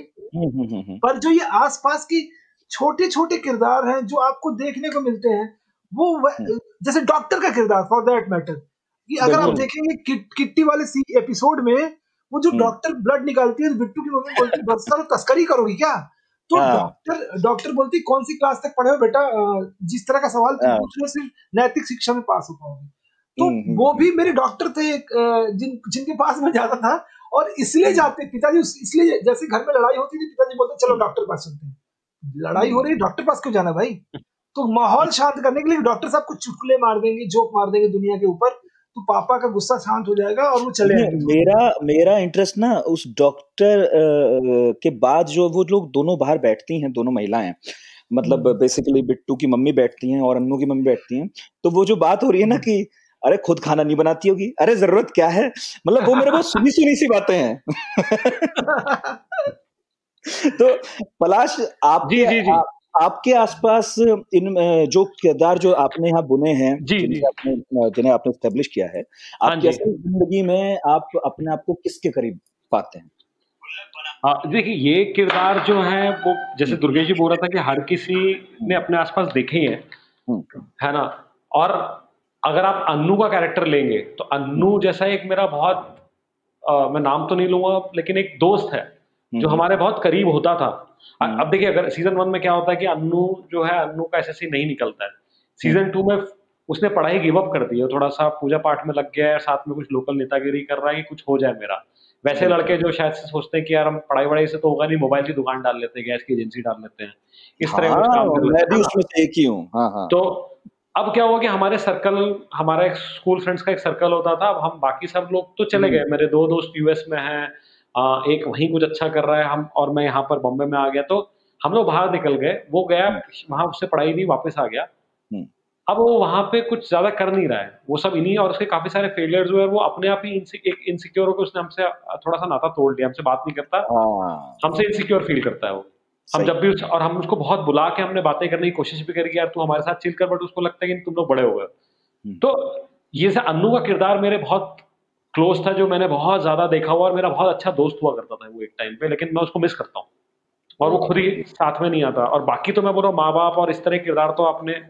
पर जो ये आसपास की छोटे छोटे किरदार हैं जो आपको देखने को मिलते हैं, वो जैसे डॉक्टर का किरदार फॉर दैट मैटर, कि अगर आप देखेंगे कि, किट्टी वाले सी एपिसोड में वो जो डॉक्टर ब्लड निकालती है, बिट्टू की मम्मी बोलती है सर तस्करी करोगी क्या? तो डॉक्टर डॉक्टर बोलती कौन सी क्लास तक पढ़े हो बेटा, जिस तरह का सवाल तुम पूछ रहे हो सिर्फ नैतिक शिक्षा में पास हो पाओगे। तो वो भी मेरे डॉक्टर थे जिन जिनके पास मैं जाता था, और इसलिए जाते पिताजी, इसलिए जैसे घर में लड़ाई होती थी पिताजी बोलते चलो डॉक्टर पास चलते हैं, लड़ाई हो रही है डॉक्टर पास क्यों जाना भाई? तो माहौल शांत करने के लिए डॉक्टर साहब कुछ चुटकुले मार देंगे, जोक मार देंगे दुनिया के ऊपर, तो पापा का गुस्सा शांत हो जाएगा और वो चले आएंगे। मेरा मेरा इंटरेस्ट ना उस डॉक्टर के बाद जो वो लोग दोनों बाहर बैठती हैं, दोनों महिलाएं, मतलब बेसिकली बिट्टू की मम्मी बैठती हैं और अन्नू की मम्मी बैठती हैं, तो वो जो बात हो रही है ना कि अरे खुद खाना नहीं बनाती होगी, अरे जरूरत क्या है, मतलब वो मेरे बहुत सुनी सुनी सी बातें हैं। तो पलाश आप जी जी जी आप, आपके आसपास इन जो किरदार जो आपने यहाँ बुने हैं, जी जी जिन्हें आपने जिन्हें आपने एस्टेब्लिश किया है, हाँ आपकी जी असल जिंदगी में आप अपने आप को किसके करीब पाते हैं? हाँ देखिए, ये किरदार जो है वो जैसे दुर्गेश जी बोल रहा था कि हर किसी ने अपने आसपास देखे ही हैं, है ना। और अगर आप अन्नू का कैरेक्टर लेंगे तो अन्नू जैसा एक मेरा बहुत आ, मैं नाम तो नहीं लूंगा, लेकिन एक दोस्त है जो हमारे बहुत करीब होता था। अब देखिए, अगर सीजन वन में क्या होता है कि अन्नू जो है, अन्नू का एसएससी नहीं निकलता है। सीजन टू में उसने पढ़ाई गिव अप कर दी है, थोड़ा सा पूजा पाठ में लग गया है, साथ में कुछ लोकल नेतागिरी कर रहा है कि कुछ हो जाए मेरा। वैसे लड़के जो शायद से सोचते हैं कि यार हम पढ़ाई वढ़ाई से तो होगा नहीं, मोबाइल की दुकान डाल लेते हैं, गैस की एजेंसी डाल लेते हैं, इस तरह कुछ काम कर लेते हैं। उसमें से एक ही हूँ। हाँ हाँ। तो अब क्या हुआ कि हमारे सर्कल, हमारा एक स्कूल फ्रेंड्स का एक सर्कल होता था। अब हम बाकी सब लोग तो चले गए, मेरे दो दोस्त यूएस में हैं, एक वहीं कुछ अच्छा कर रहा है, हम और मैं यहाँ पर बॉम्बे में आ गया, तो हम लोग बाहर निकल गए। वो गया वहां, उससे पढ़ाई दी, वापस आ गया। अब वो वहां पे कुछ ज्यादा कर नहीं रहा है, वो सब इन्हीं और उसके काफी सारे फेलियर्स हुए, वो अपने आप ही एक इनसिक्योर होकर उसने हमसे थोड़ा सा नाता तोड़ लिया, हमसे बात नहीं करता, हमसे इनसिक्योर फील करता है वो। हम जब भी उस, और हम उसको बहुत बुला के हमने बातें करने की कोशिश भी करी, यार तू हमारे साथ चिल कर, बट उसको लगता है कि तुम लोग बड़े हो गए। तो ये से अन्नू का किरदार मेरे बहुत क्लोज था, जो मैंने बहुत ज्यादा देखा हुआ, और मेरा बहुत अच्छा दोस्त हुआ करता था वो एक टाइम पे, लेकिन मैं उसको मिस करता हूँ और वो खुद ही साथ में नहीं आता। और बाकी तो मैं बोल रहा हूँ, माँ बाप और इस तरह के किरदार तो आपने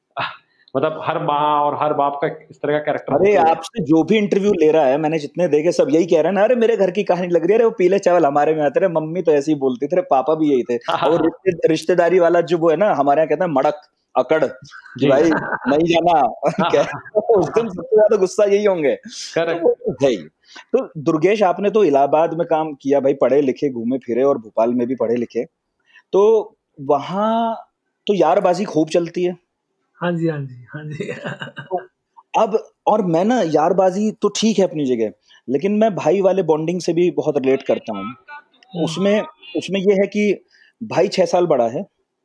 मतलब हर माँ और हर बाप का इस तरह का कैरेक्टर। अरे आपसे जो भी इंटरव्यू ले रहा है, मैंने जितने देखे सब यही कह रहे हैं ना, अरे मेरे घर की कहानी लग रही है, अरे वो पीले चावल हमारे में आते रहे, मम्मी तो ऐसे ही बोलती थी, पापा भी यही थे। और रिश्ते, रिश्तेदारी वाला जो वो है ना, हमारे यहाँ कहते हैं मड़क अकड़, भाई नहीं जाना, उस दिन सबसे ज्यादा गुस्सा यही होंगे। है। तो दुर्गेश, आपने तो इलाहाबाद में काम किया भाई, पढ़े लिखे, घूमे फिरे, और भोपाल में भी पढ़े लिखे, तो वहां तो यारबाजी खूब चलती है। हाँ जी हाँ जी हाँ जी। अब और मैं ना, यारबाजी तो ठीक है अपनी जगह, लेकिन मैं भाई वाले बॉन्डिंग से भी बहुत रिलेट करता हूँ। उसमें उसमें ये है कि भाई छह साल बड़ा है,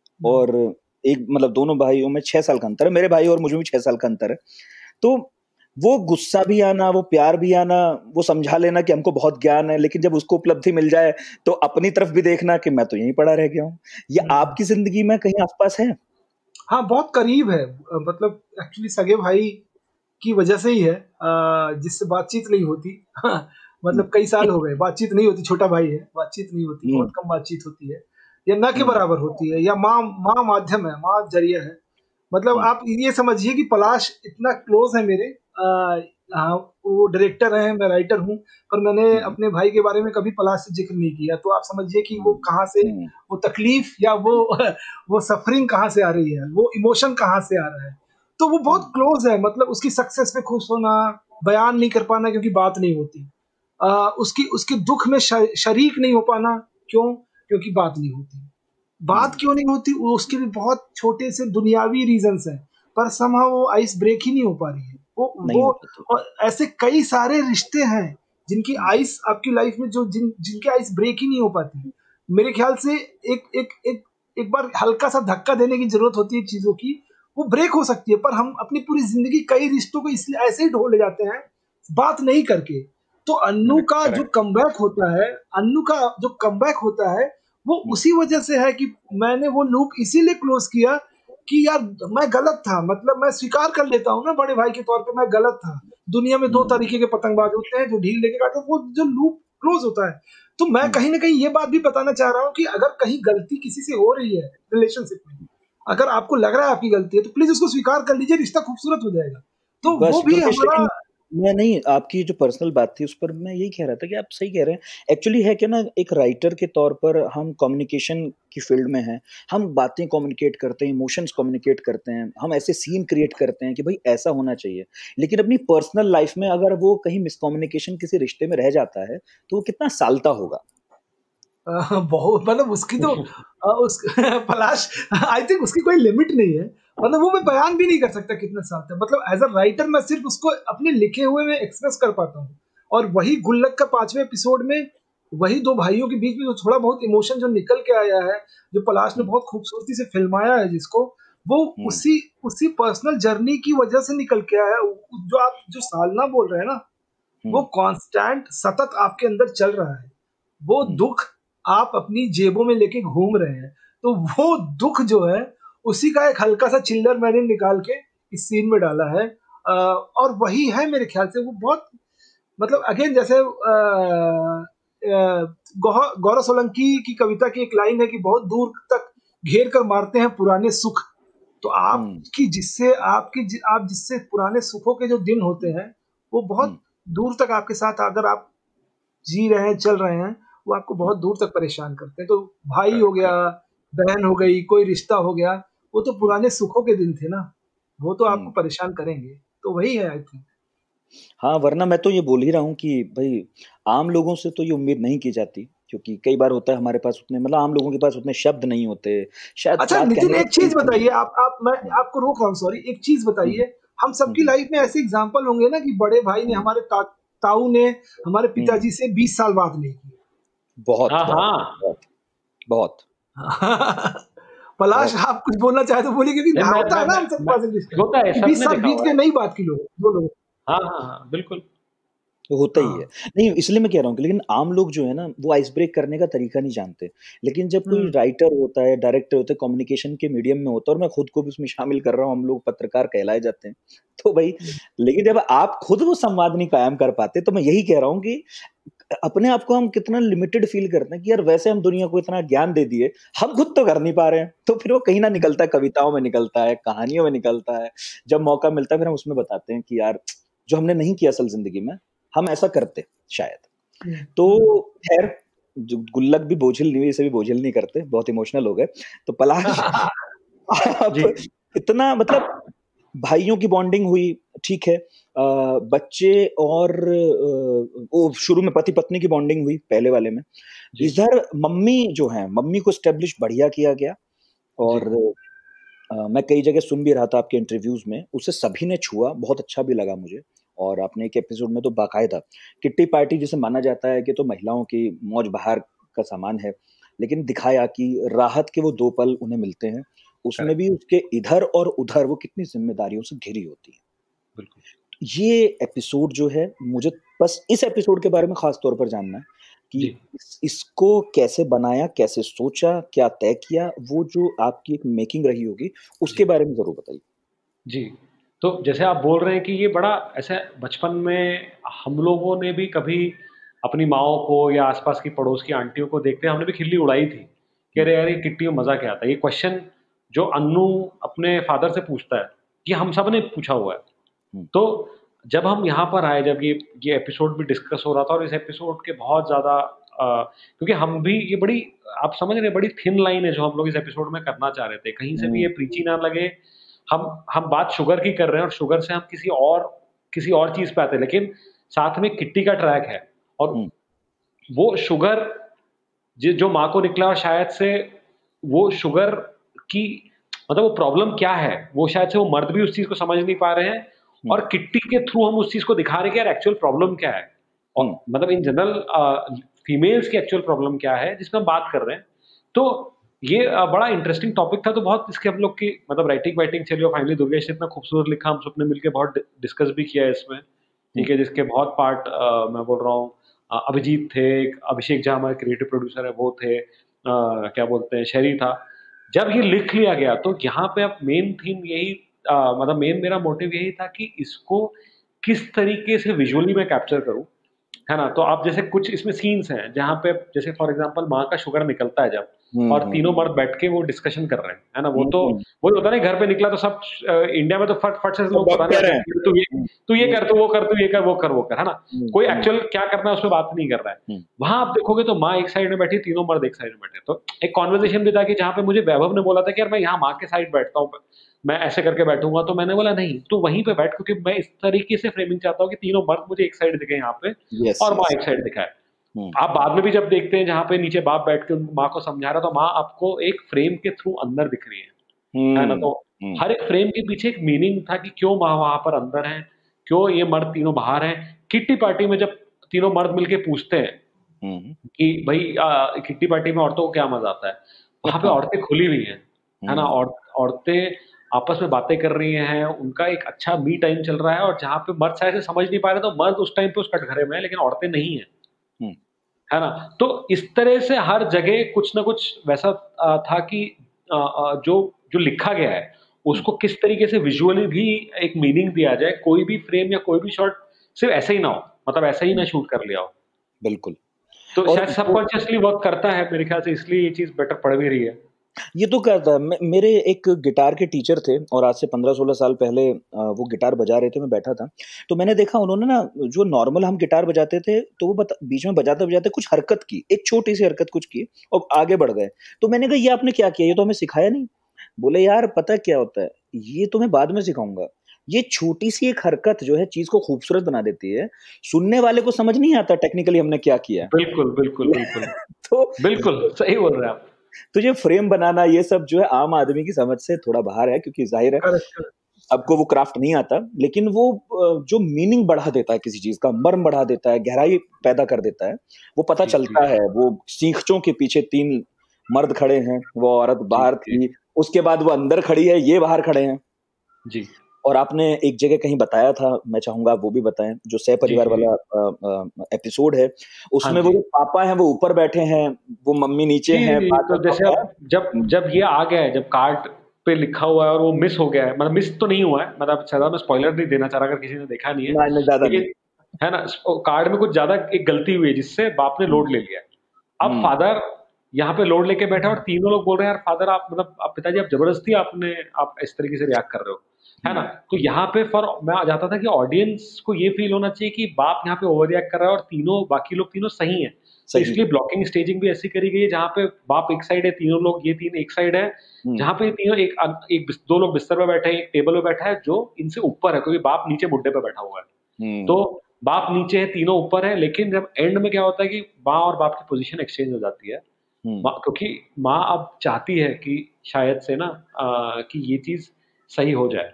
और एक मतलब दोनों भाइयों में छह साल का अंतर है, मेरे भाई और मुझे भी छह साल का अंतर है। तो वो गुस्सा भी आना, वो प्यार भी आना, वो समझा लेना कि हमको बहुत ज्ञान है, लेकिन जब उसको उपलब्धि मिल जाए तो अपनी तरफ भी देखना कि मैं तो यहीं पड़ा रह गया हूँ। ये आपकी जिंदगी में कहीं आसपास है? हाँ, बहुत करीब है, मतलब एक्चुअली सगे भाई की वजह से ही है, जिससे बातचीत नहीं होती। मतलब कई साल हो गए बातचीत नहीं होती, छोटा भाई है, बातचीत नहीं होती, बहुत कम बातचीत होती है, या ना के बराबर होती है, या माँ माँ माध्यम है, माँ जरिया है। मतलब आप ये समझिए कि पलाश इतना क्लोज है मेरे, हाँ वो डायरेक्टर है, मैं राइटर हूँ, पर मैंने अपने भाई के बारे में कभी पलाश से जिक्र नहीं किया। तो आप समझिए कि वो कहाँ से वो तकलीफ या वो वो सफरिंग कहाँ से आ रही है, वो इमोशन कहाँ से आ रहा है। तो वो बहुत क्लोज है, मतलब उसकी सक्सेस पे खुश होना, बयान नहीं कर पाना क्योंकि बात नहीं होती, आ, उसकी उसके दुख में शरीक नहीं हो पाना, क्यों? क्योंकि बात नहीं होती। बात क्यों नहीं होती? उसके भी बहुत छोटे से दुनियावी रीजंस हैं, पर समहाउ वो आइस ब्रेक ही नहीं हो पा रही है। वो वो और ऐसे कई सारे रिश्ते हैं जिनकी आइस आपकी लाइफ में, जो जिन जिनके आइस ब्रेक ही नहीं हो पाती। मेरे ख्याल से एक एक एक एक बार हल्का सा धक्का देने की जरूरत होती है चीजों की, वो ब्रेक हो सकती है। पर हम अपनी पूरी जिंदगी कई रिश्तों को इसलिए ऐसे ही ढो ले जाते हैं बात नहीं करके। तो अन्नू का जो कमबैक होता है, अन्नू का जो कमबैक होता है वो उसी वजह से है कि मैंने वो लूप इसीलिए क्लोज किया कि यार मैं गलत था, मतलब मैं स्वीकार कर लेता हूँ ना बड़े भाई के तौर पे, मैं गलत था। दुनिया में दो तरीके के पतंगबाज होते हैं, जो ढील लेके काटते हैं, वो जो लूप क्लोज होता है। तो मैं कहीं ना कहीं ये बात भी बताना चाह रहा हूँ कि अगर कहीं गलती किसी से हो रही है रिलेशनशिप में, अगर आपको लग रहा है आपकी गलती है, तो प्लीज उसको स्वीकार कर लीजिए, रिश्ता खूबसूरत हो जाएगा। तो वो भी हमारा, मैं नहीं, आपकी जो पर्सनल बात थी उस पर मैं यही कह रहा था कि आप सही कह रहे हैं। एक्चुअली है कि ना, एक राइटर के तौर पर हम कम्युनिकेशन की फील्ड में हैं, हम बातें कम्युनिकेट करते हैं, इमोशंस कम्युनिकेट करते हैं, हम ऐसे सीन क्रिएट करते हैं कि भाई ऐसा होना चाहिए। लेकिन अपनी पर्सनल लाइफ में अगर वो कहीं मिसकम्युनिकेशन किसी रिश्ते में रह जाता है तो वो कितना सालता होगा। बहुत, मतलब उसकी तो उस पलाश, आई थिंक उसकी कोई लिमिट नहीं है, मतलब वो मैं बयान भी नहीं कर सकता कितना साल था। मतलब एज अ राइटर मैं सिर्फ उसको अपने लिखे हुए में एक्सप्रेस कर पाता हूँ। और वही गुल्लक का पांचवें एपिसोड में वही दो भाइयों के बीच में जो थोड़ा बहुत इमोशन जो निकल के आया है, जो पलाश ने बहुत खूबसूरती से फिल्माया है जिसको, वो उसी उसी पर्सनल जर्नी की वजह से निकल के आया। जो आप जो सालना बोल रहे हैं ना, वो कांस्टेंट सतत आपके अंदर चल रहा है। वो दुख आप अपनी जेबों में लेके घूम रहे हैं, तो वो दुख जो है उसी का एक हल्का सा चिल्लर मैंने निकाल के इस सीन में डाला है। आ, और वही है मेरे ख्याल से। वो बहुत मतलब अगेन जैसे गौरव सोलंकी की कविता की एक लाइन है कि बहुत दूर तक घेर कर मारते हैं पुराने सुख। तो आपकी जिससे आपकी जि, आप जिससे पुराने सुखों के जो दिन होते हैं वो बहुत दूर तक आपके साथ अगर आप जी रहे हैं, चल रहे हैं, वो आपको बहुत दूर तक परेशान करते हैं। तो भाई हो गया, बहन हो गई, कोई रिश्ता हो गया, वो तो पुराने सुखों के दिन थे ना, वो तो आपको परेशान करेंगे। तो वही है आई थिंक। हाँ, वरना मैं तो ये बोल ही रहा हूँ कि भाई आम लोगों से तो ये उम्मीद नहीं की जाती, क्योंकि कई बार होता है हमारे पास उतने मतलब आम लोगों के पास उतने शब्द नहीं होते शायद। अच्छा नितिन, एक चीज बताइए, आप आप मैं आपको रोक रहा हूँ, सॉरी, एक चीज बताइए, हम सबकी लाइफ में ऐसे एग्जांपल होंगे ना कि बड़े भाई ने, हमारे ता, ताऊ ने हमारे पिताजी से बीस साल बात नहीं की। बहुत हाँ बहुत, बहुत, बहुत। पलाश, आप कुछ बोलना चाहे तो बोलिए, क्योंकि होता है ना हम सबके पास बीस साल बीत के नहीं बात की लोग दो लोग। हाँ हाँ बिल्कुल तो होता ही है। नहीं, इसलिए मैं कह रहा हूँ कि लेकिन आम लोग जो है ना वो आइस ब्रेक करने का तरीका नहीं जानते। लेकिन जब कोई राइटर होता है, डायरेक्टर होता है, कम्युनिकेशन के मीडियम में होता है, और मैं खुद को भी उसमें शामिल कर रहा हूँ, हम लोग पत्रकार कहलाए जाते हैं, तो भाई लेकिन जब आप खुद वो संवाद नहीं कायम कर पाते, तो मैं यही कह रहा हूँ कि अपने आप को हम कितना लिमिटेड फील करते हैं कि यार वैसे हम दुनिया को इतना ज्ञान दे दिए, हम खुद तो कर नहीं पा रहे हैं। तो फिर वो कहीं ना निकलता है, कविताओं में निकलता है, कहानियों में निकलता है। जब मौका मिलता है फिर हम उसमें बताते हैं कि यार जो हमने नहीं किया असल जिंदगी में, हम ऐसा करते शायद। तो खैर, जो गुल्लक भी बोझिल नहीं, इसे भी बोझिल नहीं करते, बहुत इमोशनल हो गए। तो पलाश आप इतना मतलब भाइयों की बॉन्डिंग हुई, ठीक है, आ, बच्चे और वो शुरू में पति पत्नी की बॉन्डिंग हुई पहले वाले में। इधर मम्मी जो है, मम्मी को एस्टेब्लिश बढ़िया किया गया। और आ, मैं कई जगह सुन भी रहा था आपके इंटरव्यूज में, उसे सभी ने छुआ, बहुत अच्छा भी लगा मुझे। और आपने एक एपिसोड में तो बाकायदा किट्टी पार्टी जिसे माना जाता है कि तो महिलाओं की मौज बहार का सामान है, लेकिन दिखाया कि राहत के वो दो पल उन्हें मिलते हैं, उसमें भी उसके इधर और उधर वो कितनी जिम्मेदारियों से घिरी होती है। बिल्कुल। ये एपिसोड जो है, मुझे बस इस एपिसोड के बारे में खास तौर पर जानना है कि इस, इसको कैसे बनाया, कैसे सोचा, क्या तय किया, वो जो आपकी एक मेकिंग रही होगी उसके बारे में जरूर बताइए। जी, तो जैसे आप बोल रहे हैं कि ये बड़ा ऐसा बचपन में हम लोगों ने भी कभी अपनी माओ को या आसपास की पड़ोस की आंटियों को देखते हमने भी खिल्ली उड़ाई थी कि अरे यार ये किट्टी में मजा क्या आता है। ये क्वेश्चन जो अन्नू अपने फादर से पूछता है, ये हम सब ने पूछा हुआ है। तो जब हम यहाँ पर आए, जब ये ये एपिसोड भी डिस्कस हो रहा था, और इस एपिसोड के बहुत ज़्यादा क्योंकि हम भी ये बड़ी, आप समझ रहे, बड़ी थिन लाइन है जो हम लोग इस एपिसोड में करना चाह रहे थे। कहीं से भी ये प्रीची ना लगे, हम हम बात शुगर की कर रहे हैं और शुगर से हम किसी और किसी और चीज़ पे आते हैं, लेकिन साथ में किट्टी का ट्रैक है। और वो शुगर जो माँ को निकला, और शायद से वो शुगर की मतलब वो प्रॉब्लम क्या है, वो शायद से वो मर्द भी उस चीज़ को समझ नहीं पा रहे हैं, और किट्टी के थ्रू हम उस चीज़ को दिखा रहे हैं कि यार एक्चुअल प्रॉब्लम क्या है, और मतलब इन जनरल फीमेल्स की एक्चुअल प्रॉब्लम क्या है जिसमें हम बात कर रहे हैं। तो ये बड़ा इंटरेस्टिंग टॉपिक था। तो बहुत इसके हम लोग की मतलब राइटिंग वाइटिंग चली, और फाइनली दुर्गेश ने इतना खूबसूरत लिखा, हम सबने मिलकर बहुत डिस्कस भी किया इसमें, ठीक है, जिसके बहुत पार्ट आ, मैं बोल रहा हूँ अभिजीत थे, अभिषेक झा हमारे क्रिएटिव प्रोड्यूसर है वो थे, आ, क्या बोलते हैं, शहरी था। जब ये लिख लिया गया तो यहाँ पे अब मेन थीम यही आ, मतलब मेन मेरा मोटिव यही था कि इसको किस तरीके से विजुअली मैं कैप्चर करूँ, है ना। तो आप जैसे कुछ इसमें सीन्स हैं जहाँ पे जैसे फॉर एग्जांपल माँ का शुगर निकलता है जब, और तीनों मर्द बैठ के वो डिस्कशन कर रहे हैं, है ना। वो तो वो होता नहीं, घर पे निकला तो सब इंडिया में तो फट फट से लोग बताने रहे हैं, तू ये तू ये कर, तू वो कर, तू ये कर, वो कर, वो कर, है ना। कोई एक्चुअल क्या करना है उसमें बात नहीं कर रहा है। वहां आप देखोगे तो माँ एक साइड में बैठी, तीनों मर्द एक साइड में बैठे। तो एक कॉन्वर्सेशन भी था कि जहाँ पे मुझे वैभव ने बोला था कि यार मैं यहाँ माँ के साइड बैठता हूँ, मैं ऐसे करके बैठूंगा, तो मैंने बोला नहीं, तू वहीं पे बैठ, क्योंकि मैं इस तरीके से फ्रेमिंग चाहता हूँ कि तीनों मर्द मुझे एक साइड दिखे यहाँ पे, और माँ एक साइड दिखाए। आप बाद में भी जब देखते हैं जहाँ पे नीचे बाप बैठ के माँ को समझा रहा, तो माँ आपको एक फ्रेम के थ्रू अंदर दिख रही है, है ना। तो हर एक फ्रेम के पीछे एक मीनिंग था कि क्यों माँ वहां पर अंदर है, क्यों ये मर्द तीनों बाहर हैं। किट्टी पार्टी में जब तीनों मर्द मिलके पूछते हैं कि भाई आ, किट्टी पार्टी में औरतों को क्या मजा आता है, वहां पे औरतें खुली हुई हैं, है ना। औरतें आपस में बातें कर रही हैं, उनका एक अच्छा मी टाइम चल रहा है, और जहाँ पे मर्द शायद से समझ नहीं पा रहे, तो मर्द उस टाइम पे उस कटघरे में है, लेकिन औरतें नहीं है, है ना। तो इस तरह से हर जगह कुछ ना कुछ वैसा था कि जो जो लिखा गया है उसको किस तरीके से विजुअली भी एक मीनिंग दिया जाए, कोई भी फ्रेम या कोई भी शॉट सिर्फ ऐसे ही ना हो, मतलब ऐसा ही ना शूट कर लिया हो। बिल्कुल। तो शायद सबकॉन्शियसली वर्क करता है मेरे ख्याल से, इसलिए ये चीज बेटर पड़ भी रही है। ये तो करता है। मेरे एक गिटार के टीचर थे और आज से पंद्रह सोलह साल पहले वो गिटार बजा रहे थे, मैं बैठा था, तो मैंने देखा उन्होंने ना जो नॉर्मल हम गिटार बजाते थे तो वो बता, बीच में बजाते बजाते कुछ हरकत की, एक छोटी सी हरकत कुछ की और आगे बढ़ गए। तो मैंने कहा ये आपने क्या किया, ये तो हमें सिखाया नहीं। बोले यार पता क्या होता है, ये तुम्हें बाद में सिखाऊंगा। ये छोटी सी एक हरकत जो है चीज को खूबसूरत बना देती है, सुनने वाले को समझ नहीं आता टेक्निकली हमने क्या किया। बिल्कुल बिल्कुल बिल्कुल तो बिल्कुल सही बोल रहे हैं आप। तो ये फ्रेम बनाना ये सब जो है आम आदमी की समझ से थोड़ा बाहर है, क्योंकि जाहिर है आपको वो क्राफ्ट नहीं आता, लेकिन वो जो मीनिंग बढ़ा देता है किसी चीज का, मर्म बढ़ा देता है, गहराई पैदा कर देता है, वो पता चलता है। वो सीखचों के पीछे तीन मर्द खड़े हैं, वो औरत बाहर थी, उसके बाद वो अंदर खड़ी है, ये बाहर खड़े हैं जी। और आपने एक जगह कहीं बताया था, मैं चाहूंगा आप वो भी बताएं, जो सह परिवार वाला एपिसोड है उसमें वो पापा हैं वो ऊपर बैठे हैं, वो मम्मी नीचे हैं। तो जैसे जब जब ये आ गया है, जब कार्ड पे लिखा हुआ है और वो मिस हो गया है, मतलब मिस तो नहीं हुआ है, मतलब ज्यादा मैं स्पॉइलर नहीं देना चाह रहा अगर किसी ने देखा नहीं है, लेकिन है ना कार्ड में कुछ ज्यादा एक गलती हुई है जिससे बाप ने लोड ले लिया। अब फादर यहाँ पे लोड लेके बैठा और तीनों लोग बोल रहे हैं यार फादर आप मतलब आप पिताजी आप जबरदस्ती आपने आप इस तरीके से रिएक्ट कर रहे हो, है ना। तो यहाँ पे फॉर मैं आ जाता था कि ऑडियंस को ये फील होना चाहिए कि बाप यहाँ पे ओवर रिएक्ट कर रहा है और तीनों बाकी लोग तीनों सही हैं। तो इसलिए ब्लॉकिंग स्टेजिंग भी ऐसी करी गई है जहाँ पे बाप एक साइड है, तीनों लोग ये तीन एक साइड है, जहाँ पे तीनों एक एक दो लोग बिस्तर पे बैठे हैं, एक टेबल पे बैठा है जो इनसे ऊपर है, क्योंकि बाप नीचे मुड्डे पे बैठा हुआ है। तो बाप नीचे है, तीनों ऊपर है, लेकिन जब एंड में क्या होता है कि माँ और बाप की पोजीशन एक्सचेंज हो जाती है, क्योंकि माँ अब चाहती है कि शायद से ना आ, कि ये चीज सही हो जाए,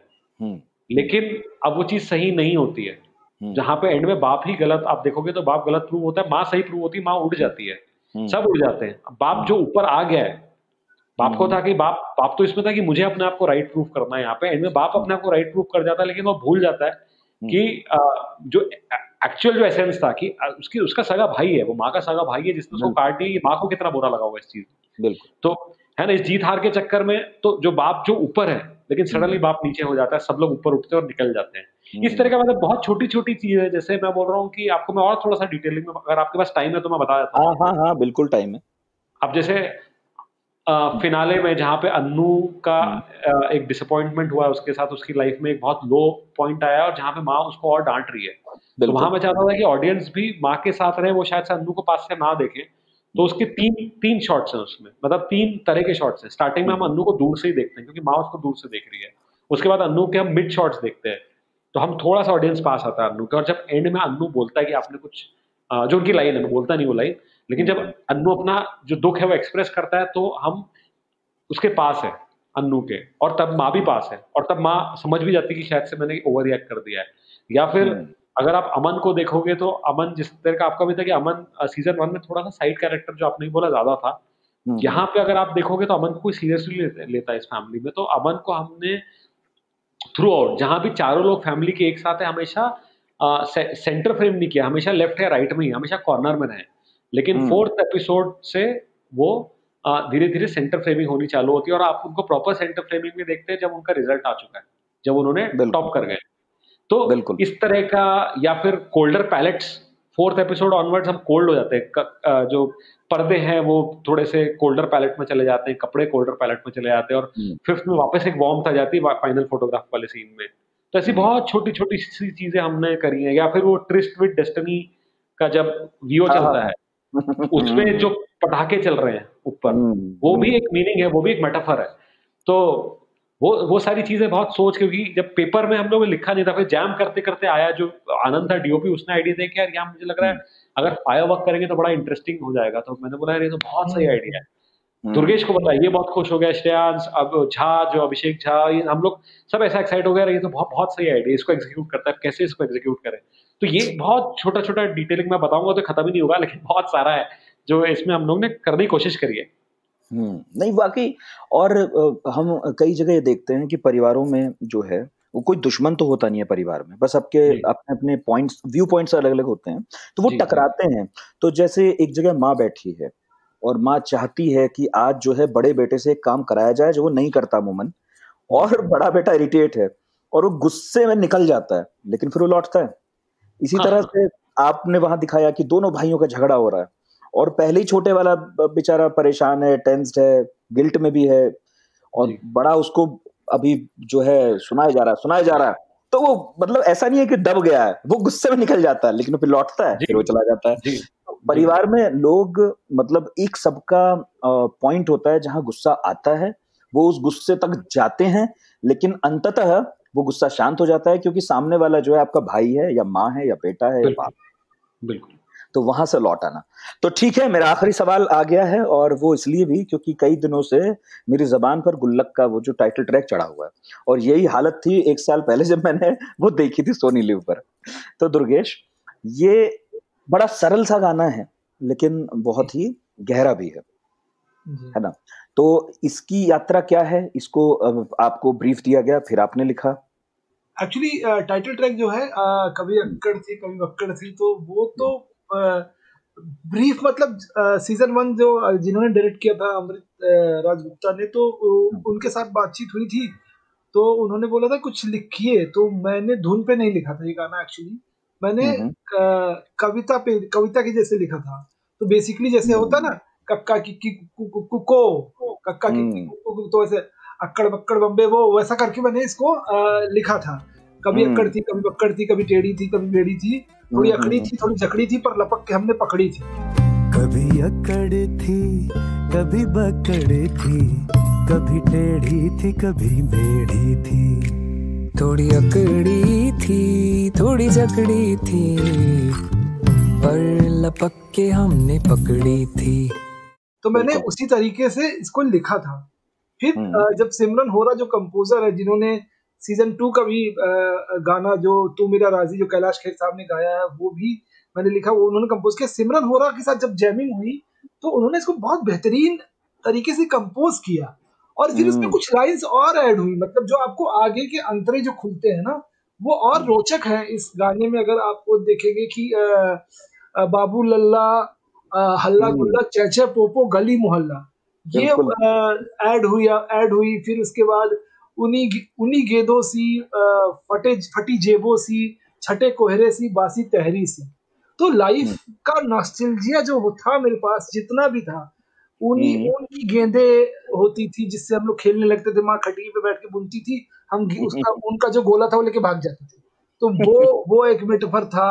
लेकिन अब वो चीज सही नहीं होती है। जहां पे एंड में बाप ही गलत, आप देखोगे तो बाप गलत प्रूव होता है, माँ सही प्रूव होती है, माँ उड़ जाती है, सब उड़ जाते हैं। बाप जो ऊपर आ गया है, बाप को था कि बाप बाप तो इसमें था कि मुझे अपने आप को राइट प्रूव करना है। यहाँ पे एंड में बाप अपने आप को राइट प्रूव कर जाता है, लेकिन वो भूल जाता है कि जो एक्चुअल जो एसेंस था कि उसकी उसका सगा भाई है, वो माँ का सगा भाई है जिसने उसको काट दिया, माँ को कितना बुरा लगा होगा इस चीज। बिल्कुल। तो है ना, इस जीत हार के चक्कर में तो जो बाप जो ऊपर है, लेकिन सडनली बाप नीचे हो जाता है, सब लोग ऊपर उठते हैं और निकल जाते हैं। इस तरह का मतलब बहुत छोटी छोटी चीज है। जैसे मैं बोल रहा हूँ कि आपको मैं और थोड़ा सा डिटेलिंग में, अगर आपके पास टाइम है तो मैं बता देता हूँ। हाँ हाँ बिल्कुल टाइम है। अब जैसे फिनाले में जहाँ पे अन्नू का आ, एक डिसअपॉइंटमेंट हुआ है उसके साथ, उसकी लाइफ में एक बहुत लो पॉइंट आया और जहाँ पे माँ उसको और डांट रही है, तो वहां मैं चाहता था कि ऑडियंस भी माँ के साथ रहे, वो शायद से अन्नू को पास से ना देखे। तो उसके तीन तीन शॉट्स हैं उसमें, मतलब तीन तरह के शॉट्स हैं। स्टार्टिंग में हम अन्नू को दूर से ही देखते हैं क्योंकि माँ उसको दूर से देख रही है, उसके बाद अन्नू के हम मिड शॉट्स देखते हैं, तो हम थोड़ा सा ऑडियंस पास आता है अन्नू के, और जब एंड में अन्नू बोलता है कि आपने कुछ, जो उनकी लाइन है, बोलता नहीं वो लाइन, लेकिन जब अन्नू अपना जो दुख है वो एक्सप्रेस करता है तो हम उसके पास है अन्नू के, और तब माँ भी पास है, और तब माँ समझ भी जाती है कि शायद से मैंने ओवर रिएक्ट कर दिया है। या फिर अगर आप अमन को देखोगे तो अमन जिस तरह का आपका भी था कि अमन सीजन वन में थोड़ा सा साइड कैरेक्टर जो आपने बोला ज्यादा था, यहाँ पे अगर आप देखोगे तो अमन को कोई सीरियसली लेता, लेता है इस फैमिली में। तो अमन को हमने थ्रू आउट, जहां भी चारों लोग फैमिली के एक साथ है, हमेशा आ, से, सेंटर फ्रेम नहीं किया, हमेशा लेफ्ट है राइट में ही, हमेशा कॉर्नर में रहे। लेकिन फोर्थ एपिसोड से वो धीरे धीरे सेंटर फ्रेमिंग होनी चालू होती है, और आप उनको प्रॉपर सेंटर फ्रेमिंग में देखते हैं जब उनका रिजल्ट आ चुका है, जब उन्होंने टॉप कर गए। तो इस तरह का, या फिर colder palettes, fourth episode onwards हम कोल्ड हो जाते हैं, जो पर्दे हैं वो थोड़े से कोल्डर पैलेट में चले जाते हैं, कपड़े कोल्डर पैलेट में चले जाते हैं, और फिफ्थ में वापस एक वार्मथ आ जाती है फाइनल फोटोग्राफ वाले सीन में। तो ऐसी बहुत छोटी छोटी सी चीजें हमने करी हैं। या फिर वो ट्रिस्ट विद डेस्टिनी का जब वीओ चलता है, उसमें जो पटाखे चल रहे हैं ऊपर, वो भी एक मीनिंग है, वो भी एक मेटाफर है। तो वो वो सारी चीजें बहुत सोच, क्योंकि जब पेपर में हम लोगों ने लिखा नहीं था, फिर जैम करते करते आया जो आनंद था डीओपी, उसने आइडिया दिया कि यार यहाँ मुझे लग रहा है अगर फायर वर्क करेंगे तो बड़ा इंटरेस्टिंग हो जाएगा। तो मैंने बोला यार ये तो बहुत सही आइडिया है, दुर्गेश को बताया, ये बहुत खुश हो गया, श्रेयांश, अब झा जो अभिषेक झा, ये हम लोग सब ऐसा एक्साइट हो गया, ये तो बहुत बहुत सही आइडिया, इसको एग्जीक्यूट करता है, कैसे इसको एग्जीक्यूट करें। तो ये बहुत छोटा छोटा डिटेलिंग में बताऊंगा तो खत्म ही नहीं होगा, लेकिन बहुत सारा है जो इसमें हम लोग ने करने की कोशिश करी है। हम्म नहीं वाकई। और अ, हम कई जगह ये देखते हैं कि परिवारों में जो है वो कोई दुश्मन तो होता नहीं है परिवार में, बस आपके अपने अपने पॉइंट्स व्यू पॉइंट्स अलग अलग होते हैं, तो वो टकराते हैं। तो जैसे एक जगह माँ बैठी है और माँ चाहती है कि आज जो है बड़े बेटे से एक काम कराया जाए जो वो नहीं करता अमूमन, और बड़ा बेटा इरिटेट है और वो गुस्से में निकल जाता है, लेकिन फिर वो लौटता है। इसी तरह से आपने वहां दिखाया कि दोनों भाइयों का झगड़ा हो रहा है और पहले ही छोटे वाला बेचारा परेशान है, टेंस्ड है, गिल्ट में भी है, और बड़ा उसको अभी जो है सुनाया जा रहा है सुनाया जा रहा है तो वो मतलब ऐसा नहीं है कि दब गया है, वो गुस्से में निकल जाता है, लेकिन फिर लौटता है, फिर वो चला जाता है। परिवार में लोग मतलब एक सबका पॉइंट होता है जहां गुस्सा आता है, वो उस गुस्से तक जाते हैं, लेकिन अंततः वो गुस्सा शांत हो जाता है क्योंकि सामने वाला जो है आपका भाई है या माँ है या बेटा है या बाप। बिल्कुल। तो वहां से लौट आना। तो ठीक है, मेरा आखिरी सवाल आ गया है, और वो इसलिए भी क्योंकि कई दिनों से मेरी जबान पर गुल्लक का वो जो टाइटल ट्रैक चढ़ा हुआ है, और यही हालत थी एक साल पहले जब मैंने वो देखी थी सोनी लिव पर। तो दुर्गेश, ये बड़ा सरल सा गाना है लेकिन बहुत ही गहरा भी है, है ना? तो इसकी यात्रा क्या है, इसको आपको ब्रीफ दिया गया, फिर आपने लिखा? एक्चुअली टाइटल ट्रैक जो है आ, कभी अक्कड़ थी कभी बक्कड़ थी, तो वो तो ब्रीफ मतलब सीजन वन जो जिन्होंने डायरेक्ट किया था अमृत राज गुप्ता ने, तो उनके साथ बातचीत हुई थी, तो उन्होंने बोला था कुछ लिखिए, तो मैंने धुन पे नहीं लिखा था ये गाना। एक्चुअली मैंने कविता पे कविता की जैसे लिखा था। तो बेसिकली जैसे होता ना कक्का की कुको कक्का की, तो ऐसे अक्कड़ बक्कड़ बम्बे, वो वैसा करके मैंने इसको लिखा था। कभी अक्कड़ थी कभी बक्कड़ थी, कभी टेढ़ी थी कभी बेड़ी थी, थोड़ी अकड़ी थी थोड़ी जकड़ी थी, पर लपक के हमने पकड़ी थी। कभी अकड़ थी कभी बकड़ थी, कभी टेढ़ी थी कभी बेड़ी थी, थोड़ी अकड़ी थी थोड़ी जकड़ी थी, पर लपक के हमने पकड़ी थी। तो मैंने उसी तरीके से इसको लिखा था। फिर जब सिमरन होरा जो कंपोजर है, जिन्होंने सीजन टू का भी गाना जो तू मेरा राजी जो कैलाश खेर साहब ने गाया है, वो भी मैंने लिखा, वो उन्होंने कंपोज किया। सिमरन होरा के साथ जब जैमिंग हुई तो उन्होंने इसको बहुत बेहतरीन तरीके से कंपोज किया, और फिर उसमें कुछ लाइंस और ऐड हुई, मतलब जो आपको आगे के अंतरे जो खुलते हैं ना, वो और रोचक है इस गाने में। अगर आपको देखेंगे कि बाबू लल्ला हल्ला गुल्ला चैचे पोपो गली मोहल्ला, ये ऐड हुई ऐड हुई फिर उसके बाद उन्हीं उन्हीं गेदों सी फटे फटी जेबों सी छठे कोहरे सी बासी तहरी सी। तो लाइफ का नॉस्टैल्जिया जो था मेरे पास जितना भी था, उन्हीं उनकी गेंदे होती थी जिससे हम लोग खेलने लगते थे। माँ खटिया पे बैठ के बुनती थी, हम उसका उनका जो गोला था वो लेके भाग जाते थे। तो वो वो एक मेटाफर था।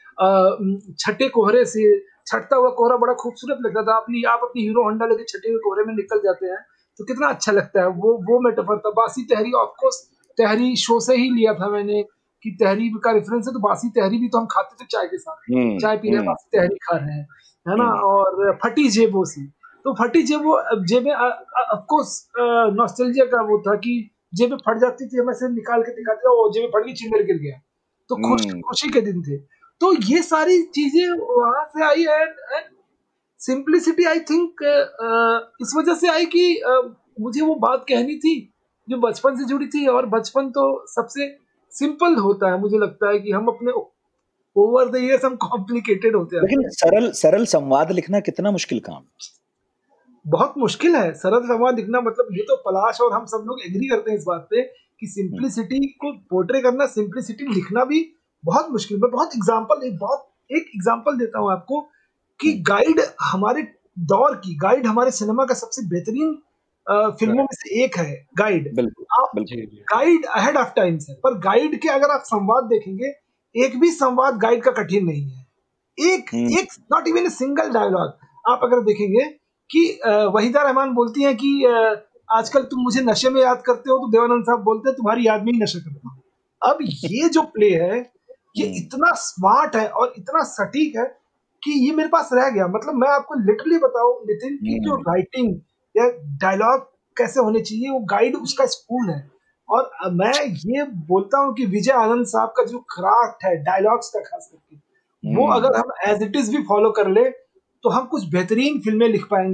छठे कोहरे से, छठता हुआ कोहरा बड़ा खूबसूरत लगता था। अपनी आप अपनी हीरो होंडा लेके छठे हुए कोहरे में निकल जाते हैं तो कितना अच्छा लगता है, वो वो मेटाफर था। बासी तहरी ऑफ कोर्स तहरी शो से ही लिया था मैंने, कि तहरी का रेफरेंस है, तो बासी तहरी भी तो हम खाते थे चाय के साथ, चाय पी रहे हैं बासी तहरी खा रहे हैं, है ना। और फटी जेबों सी, तो फटी जेबों जेबें ऑफ कोर्स नॉस्टैल्जिया का वो था कि जेबें फट जाती थी, हम ऐसे निकाल के दिखाते थे, वो जेबें फट गई, चिंगड़ गिर गया, तो खुश खुशी के दिन थे। तो ये सारी चीजें वहां से आई है। सिंप्लिसिटी आई थिंक इस वजह से आई कि uh, मुझे वो बात कहनी थी जो बचपन से जुड़ी थी, और बचपन तो सबसे सिंपल होता है। मुझे लगता है कि हम अपने ओवर द इयर्स हम कॉम्प्लिकेटेड होते हैं। लेकिन सरल सरल संवाद लिखना कितना मुश्किल काम? बहुत मुश्किल है सरल संवाद लिखना। मतलब ये तो पलाश और हम सब लोग एग्री करते हैं इस बात पे कि सिंप्लिसिटी को पोर्ट्रे करना, सिंप्लिसिटी लिखना भी बहुत मुश्किल है। बहुत एग्जांपल एक बहुत एक एग्जांपल देता हूँ आपको कि गाइड हमारे दौर की, गाइड हमारे सिनेमा का सबसे बेहतरीन फिल्मों में से एक है गाइड। आप गाइड अहेड ऑफ टाइम्स है, पर गाइड के अगर आप संवाद देखेंगे, एक भी संवाद गाइड का कठिन नहीं है। एक एक not even a single dialogue आप अगर देखेंगे कि वहीदा रहमान बोलती हैं कि आजकल तुम मुझे नशे में याद करते हो, तो देवानंद साहब बोलते हैं तुम्हारी याद में ही नशा करता हूँ। अब ये जो प्ले है ये इतना स्मार्ट है और इतना सटीक है कि ये मेरे पास रह गया। मतलब मैं आपको लिटरली बताऊं नितिन की जो राइटिंग या डायलॉग कैसे होने चाहिए, वो गाइड उसका स्कूल है। और मैं ये बोलता हूँ कि विजय आनंद साहब का जो क्राफ्ट है डायलॉग्स का खास करके, वो अगर हम एज इट इज भी फॉलो कर ले तो हम कुछ बेहतरीन फिल्में लिख पाएंगे।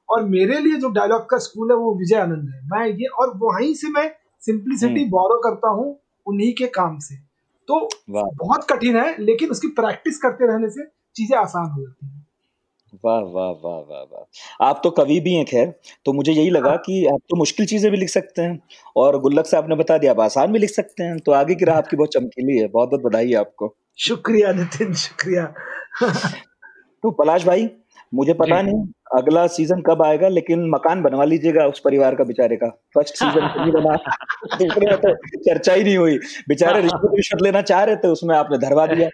और मेरे लिए जो डायलॉग का स्कूल है वो विजय आनंद है। मैं ये और वहीं से मैं सिंप्लिसिटी बोरो करता हूँ उन्हीं के काम से। तो बहुत कठिन है, लेकिन उसकी प्रैक्टिस करते रहने से चीजें आसान हो जाती हैं। वाह वाह वाह वाह वाह। आप तो कवि भी हैं खैर, तो मुझे यही लगा कि आप तो मुश्किल चीजें भी लिख सकते हैं और गुल्लक साहब ने बता दिया आप आसान भी लिख सकते हैं, तो आगे की राह आपकी बहुत चमकीली है। बहुत बहुत बधाई आपको। शुक्रिया नितिन, शुक्रिया। तो पलाश भाई, मुझे पता नहीं अगला सीजन कब आएगा, लेकिन मकान बनवा लीजिएगा उस परिवार का बेचारे का। फर्स्ट सीजन नहीं बना, दूसरे तो चर्चा ही नहीं हुई। बेचारे रिश्वत रिश्वत लेना चाह रहे थे, उसमें आपने धरवा दिया।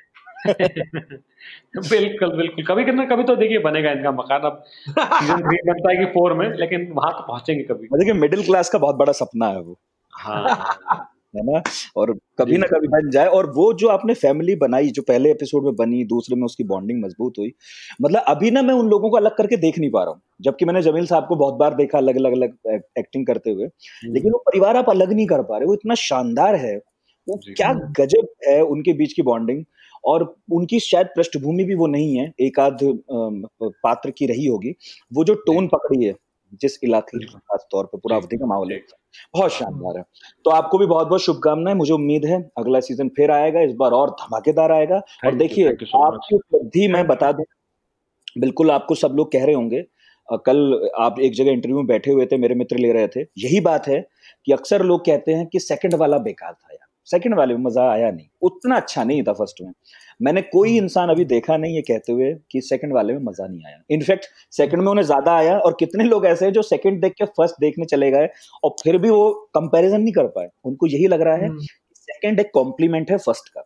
बिल्कुल बिल्कुल, कभी करना कभी तो देखिए बनेगा इनका मकान। अब सीजन थ्री बनता है कि फोर में, लेकिन वहां तो पहुंचेंगे कभी। देखिए मिडिल क्लास का बहुत बड़ा सपना है वो, हाँ है ना, और कभी ना कभी बन जाए। और वो जो आपने फैमिली बनाई, जो पहले एपिसोड में बनी, दूसरे में उसकी बॉन्डिंग मजबूत हुई, मतलब अभी ना मैं उन लोगों को अलग करके देख नहीं पा रहा हूँ, जबकि मैंने जमील साहब को बहुत बार देखा अलग अलग अलग एक्टिंग करते हुए, लेकिन वो परिवार आप अलग नहीं कर पा रहे। वो इतना शानदार है, वो क्या गजब है उनके बीच की बॉन्डिंग। और उनकी शायद पृष्ठभूमि भी वो नहीं है, एक आध पात्र की रही होगी, वो जो टोन पकड़ी है जिस इलाके की, खास तौर पे पूरा अवधि का माहौल है, बहुत शानदार है। तो आपको भी बहुत बहुत शुभकामनाएं। मुझे उम्मीद है अगला सीजन फिर आएगा, इस बार और धमाकेदार आएगा। और देखिए आपकी उपलब्धि मैं बता दूं, बिल्कुल आपको सब लोग कह रहे होंगे, कल आप एक जगह इंटरव्यू में बैठे हुए थे, मेरे मित्र ले रहे थे, यही बात है कि अक्सर लोग कहते हैं कि सेकंड वाला बेकार था यार, सेकंड वाले में मजा आया नहीं, उतना अच्छा नहीं था फर्स्ट में। मैंने कोई इंसान अभी देखा नहीं है कहते हुए कि सेकंड वाले में मजा नहीं आया। इनफैक्ट सेकंड में उन्हें ज्यादा आया, और कितने लोग ऐसे हैं जो सेकंड देख के फर्स्ट देखने चले गए और फिर भी वो कंपैरिजन नहीं कर पाए। उनको यही लग रहा है कि सेकंड एक कॉम्प्लीमेंट है फर्स्ट का।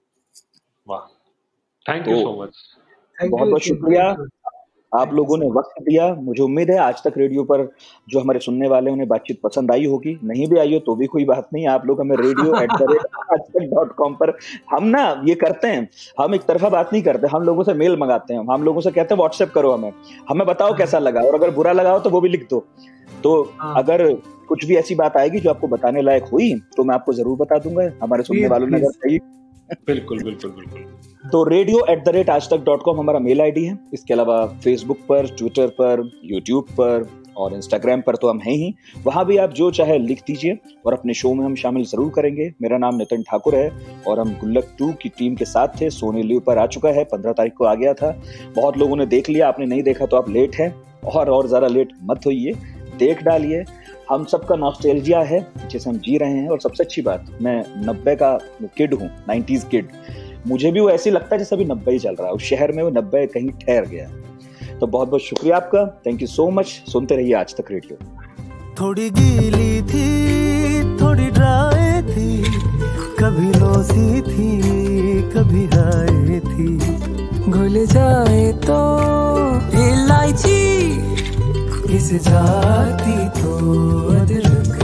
वाह, थैंक यू सो मच, बहुत बहुत शुक्रिया, आप लोगों ने वक्त दिया। मुझे उम्मीद है आज तक रेडियो पर जो हमारे सुनने वाले उन्हें बातचीत पसंद आई होगी, नहीं भी आई हो तो भी कोई बात नहीं। आप लोग हमें radio at the rate Aaj Tak dot com पर, हम ना ये करते हैं, हम एक तरफा बात नहीं करते, हम लोगों से मेल मंगाते हैं, हम लोगों से कहते हैं व्हाट्सएप करो हमें, हमें बताओ कैसा लगा, और अगर बुरा लगा हो तो वो भी लिख दो। तो अगर कुछ भी ऐसी बात आएगी जो आपको बताने लायक हुई तो मैं आपको जरूर बता दूंगा, हमारे सुनने वालों ने अगर कही। बिल्कुल बिल्कुल बिल्कुल। तो radio at the rate Aaj Tak dot com हमारा मेल आईडी है। इसके अलावा फेसबुक पर, ट्विटर पर, यूट्यूब पर और इंस्टाग्राम पर तो हम हैं ही, वहां भी आप जो चाहे लिख दीजिए और अपने शो में हम शामिल जरूर करेंगे। मेरा नाम नितिन ठाकुर है और हम गुल्लक टू की टीम के साथ थे। सोनी लिव पर आ चुका है, पंद्रह तारीख को आ गया था, बहुत लोगों ने देख लिया, आपने नहीं देखा तो आप लेट हैं, और और ज्यादा लेट मत होइए, देख डालिए। हम सबका नॉस्टैल्जिया है जिसे हम जी रहे हैं, और सबसे अच्छी बात, मैं नब्बे का किड हूँ, नाइन्टीज किड, मुझे भी वो ऐसे लगता है जैसे अभी नब्बे ही चल रहा है, उस शहर में वो नब्बे कहीं ठहर गया। तो बहुत बहुत शुक्रिया आपका, थैंक यू सो मच। सुनते रहिए आज तक रेडियो। थोड़ी गीली थी, थोड़ी ड्राई थी, कभी रोसी थी, कभी हाई थी, घुल जाए तो इलायची, किस जाती तो अदरक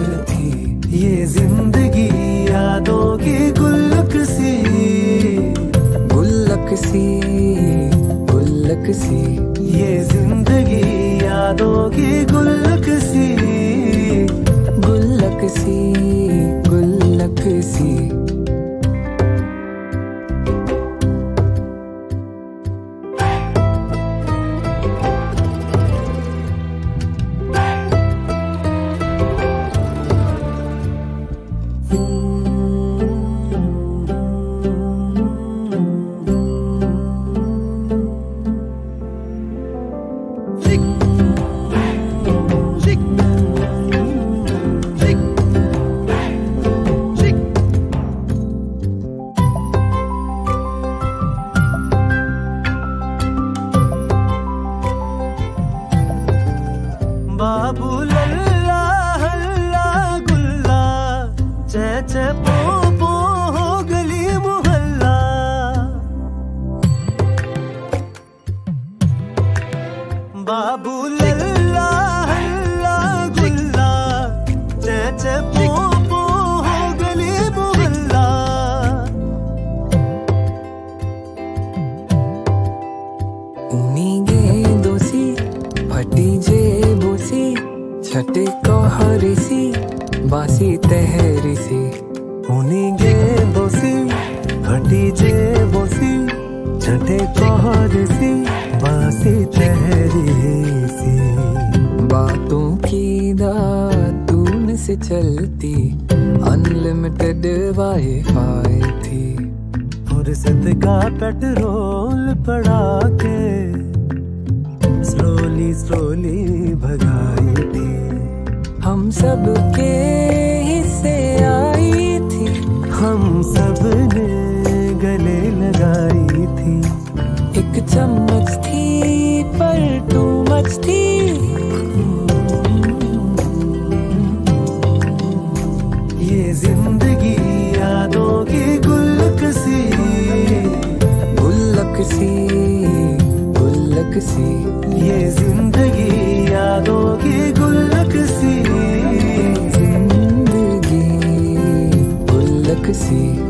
थी, ये जिंदगी यादों की गुल्लक सी, गुल्लक सी, गुल्लक सी, ये जिंदगी यादों की गुल्लक सी, गुल्लक सी, गुल्लक सी। बाबू लल्ला हल्ला गुल्ला, चे चे पो पो हो गली मोहल्ला, बाबू लल्ला हल्ला गुल्ला, चे चे पो पो हो गली मोहल्ला। उनी गेंदोसी फटी जे छटे को हरिसी, बासी तहरीसी, उन्हीं गे बोसी, फटी जे बोसी, छटे को हरिसी, बासी तहरीसी। से चलती अनलिमिटेड वाईफाई थी। फुर्सत का पेट्रोल पड़ा के स्लोली स्लोली भगाई थी। हम सब के हिस्से आई थी, हम सब ने गले लगाई थी। एक चम्मच थी पर टू मच थी। ये जिंदगी यादों की गुल्लक सी, गुल्लक सी, गुल्लक सी। ये जिंदगी यादों की गुल्लक सी, जिंदगी गुल्लक सी।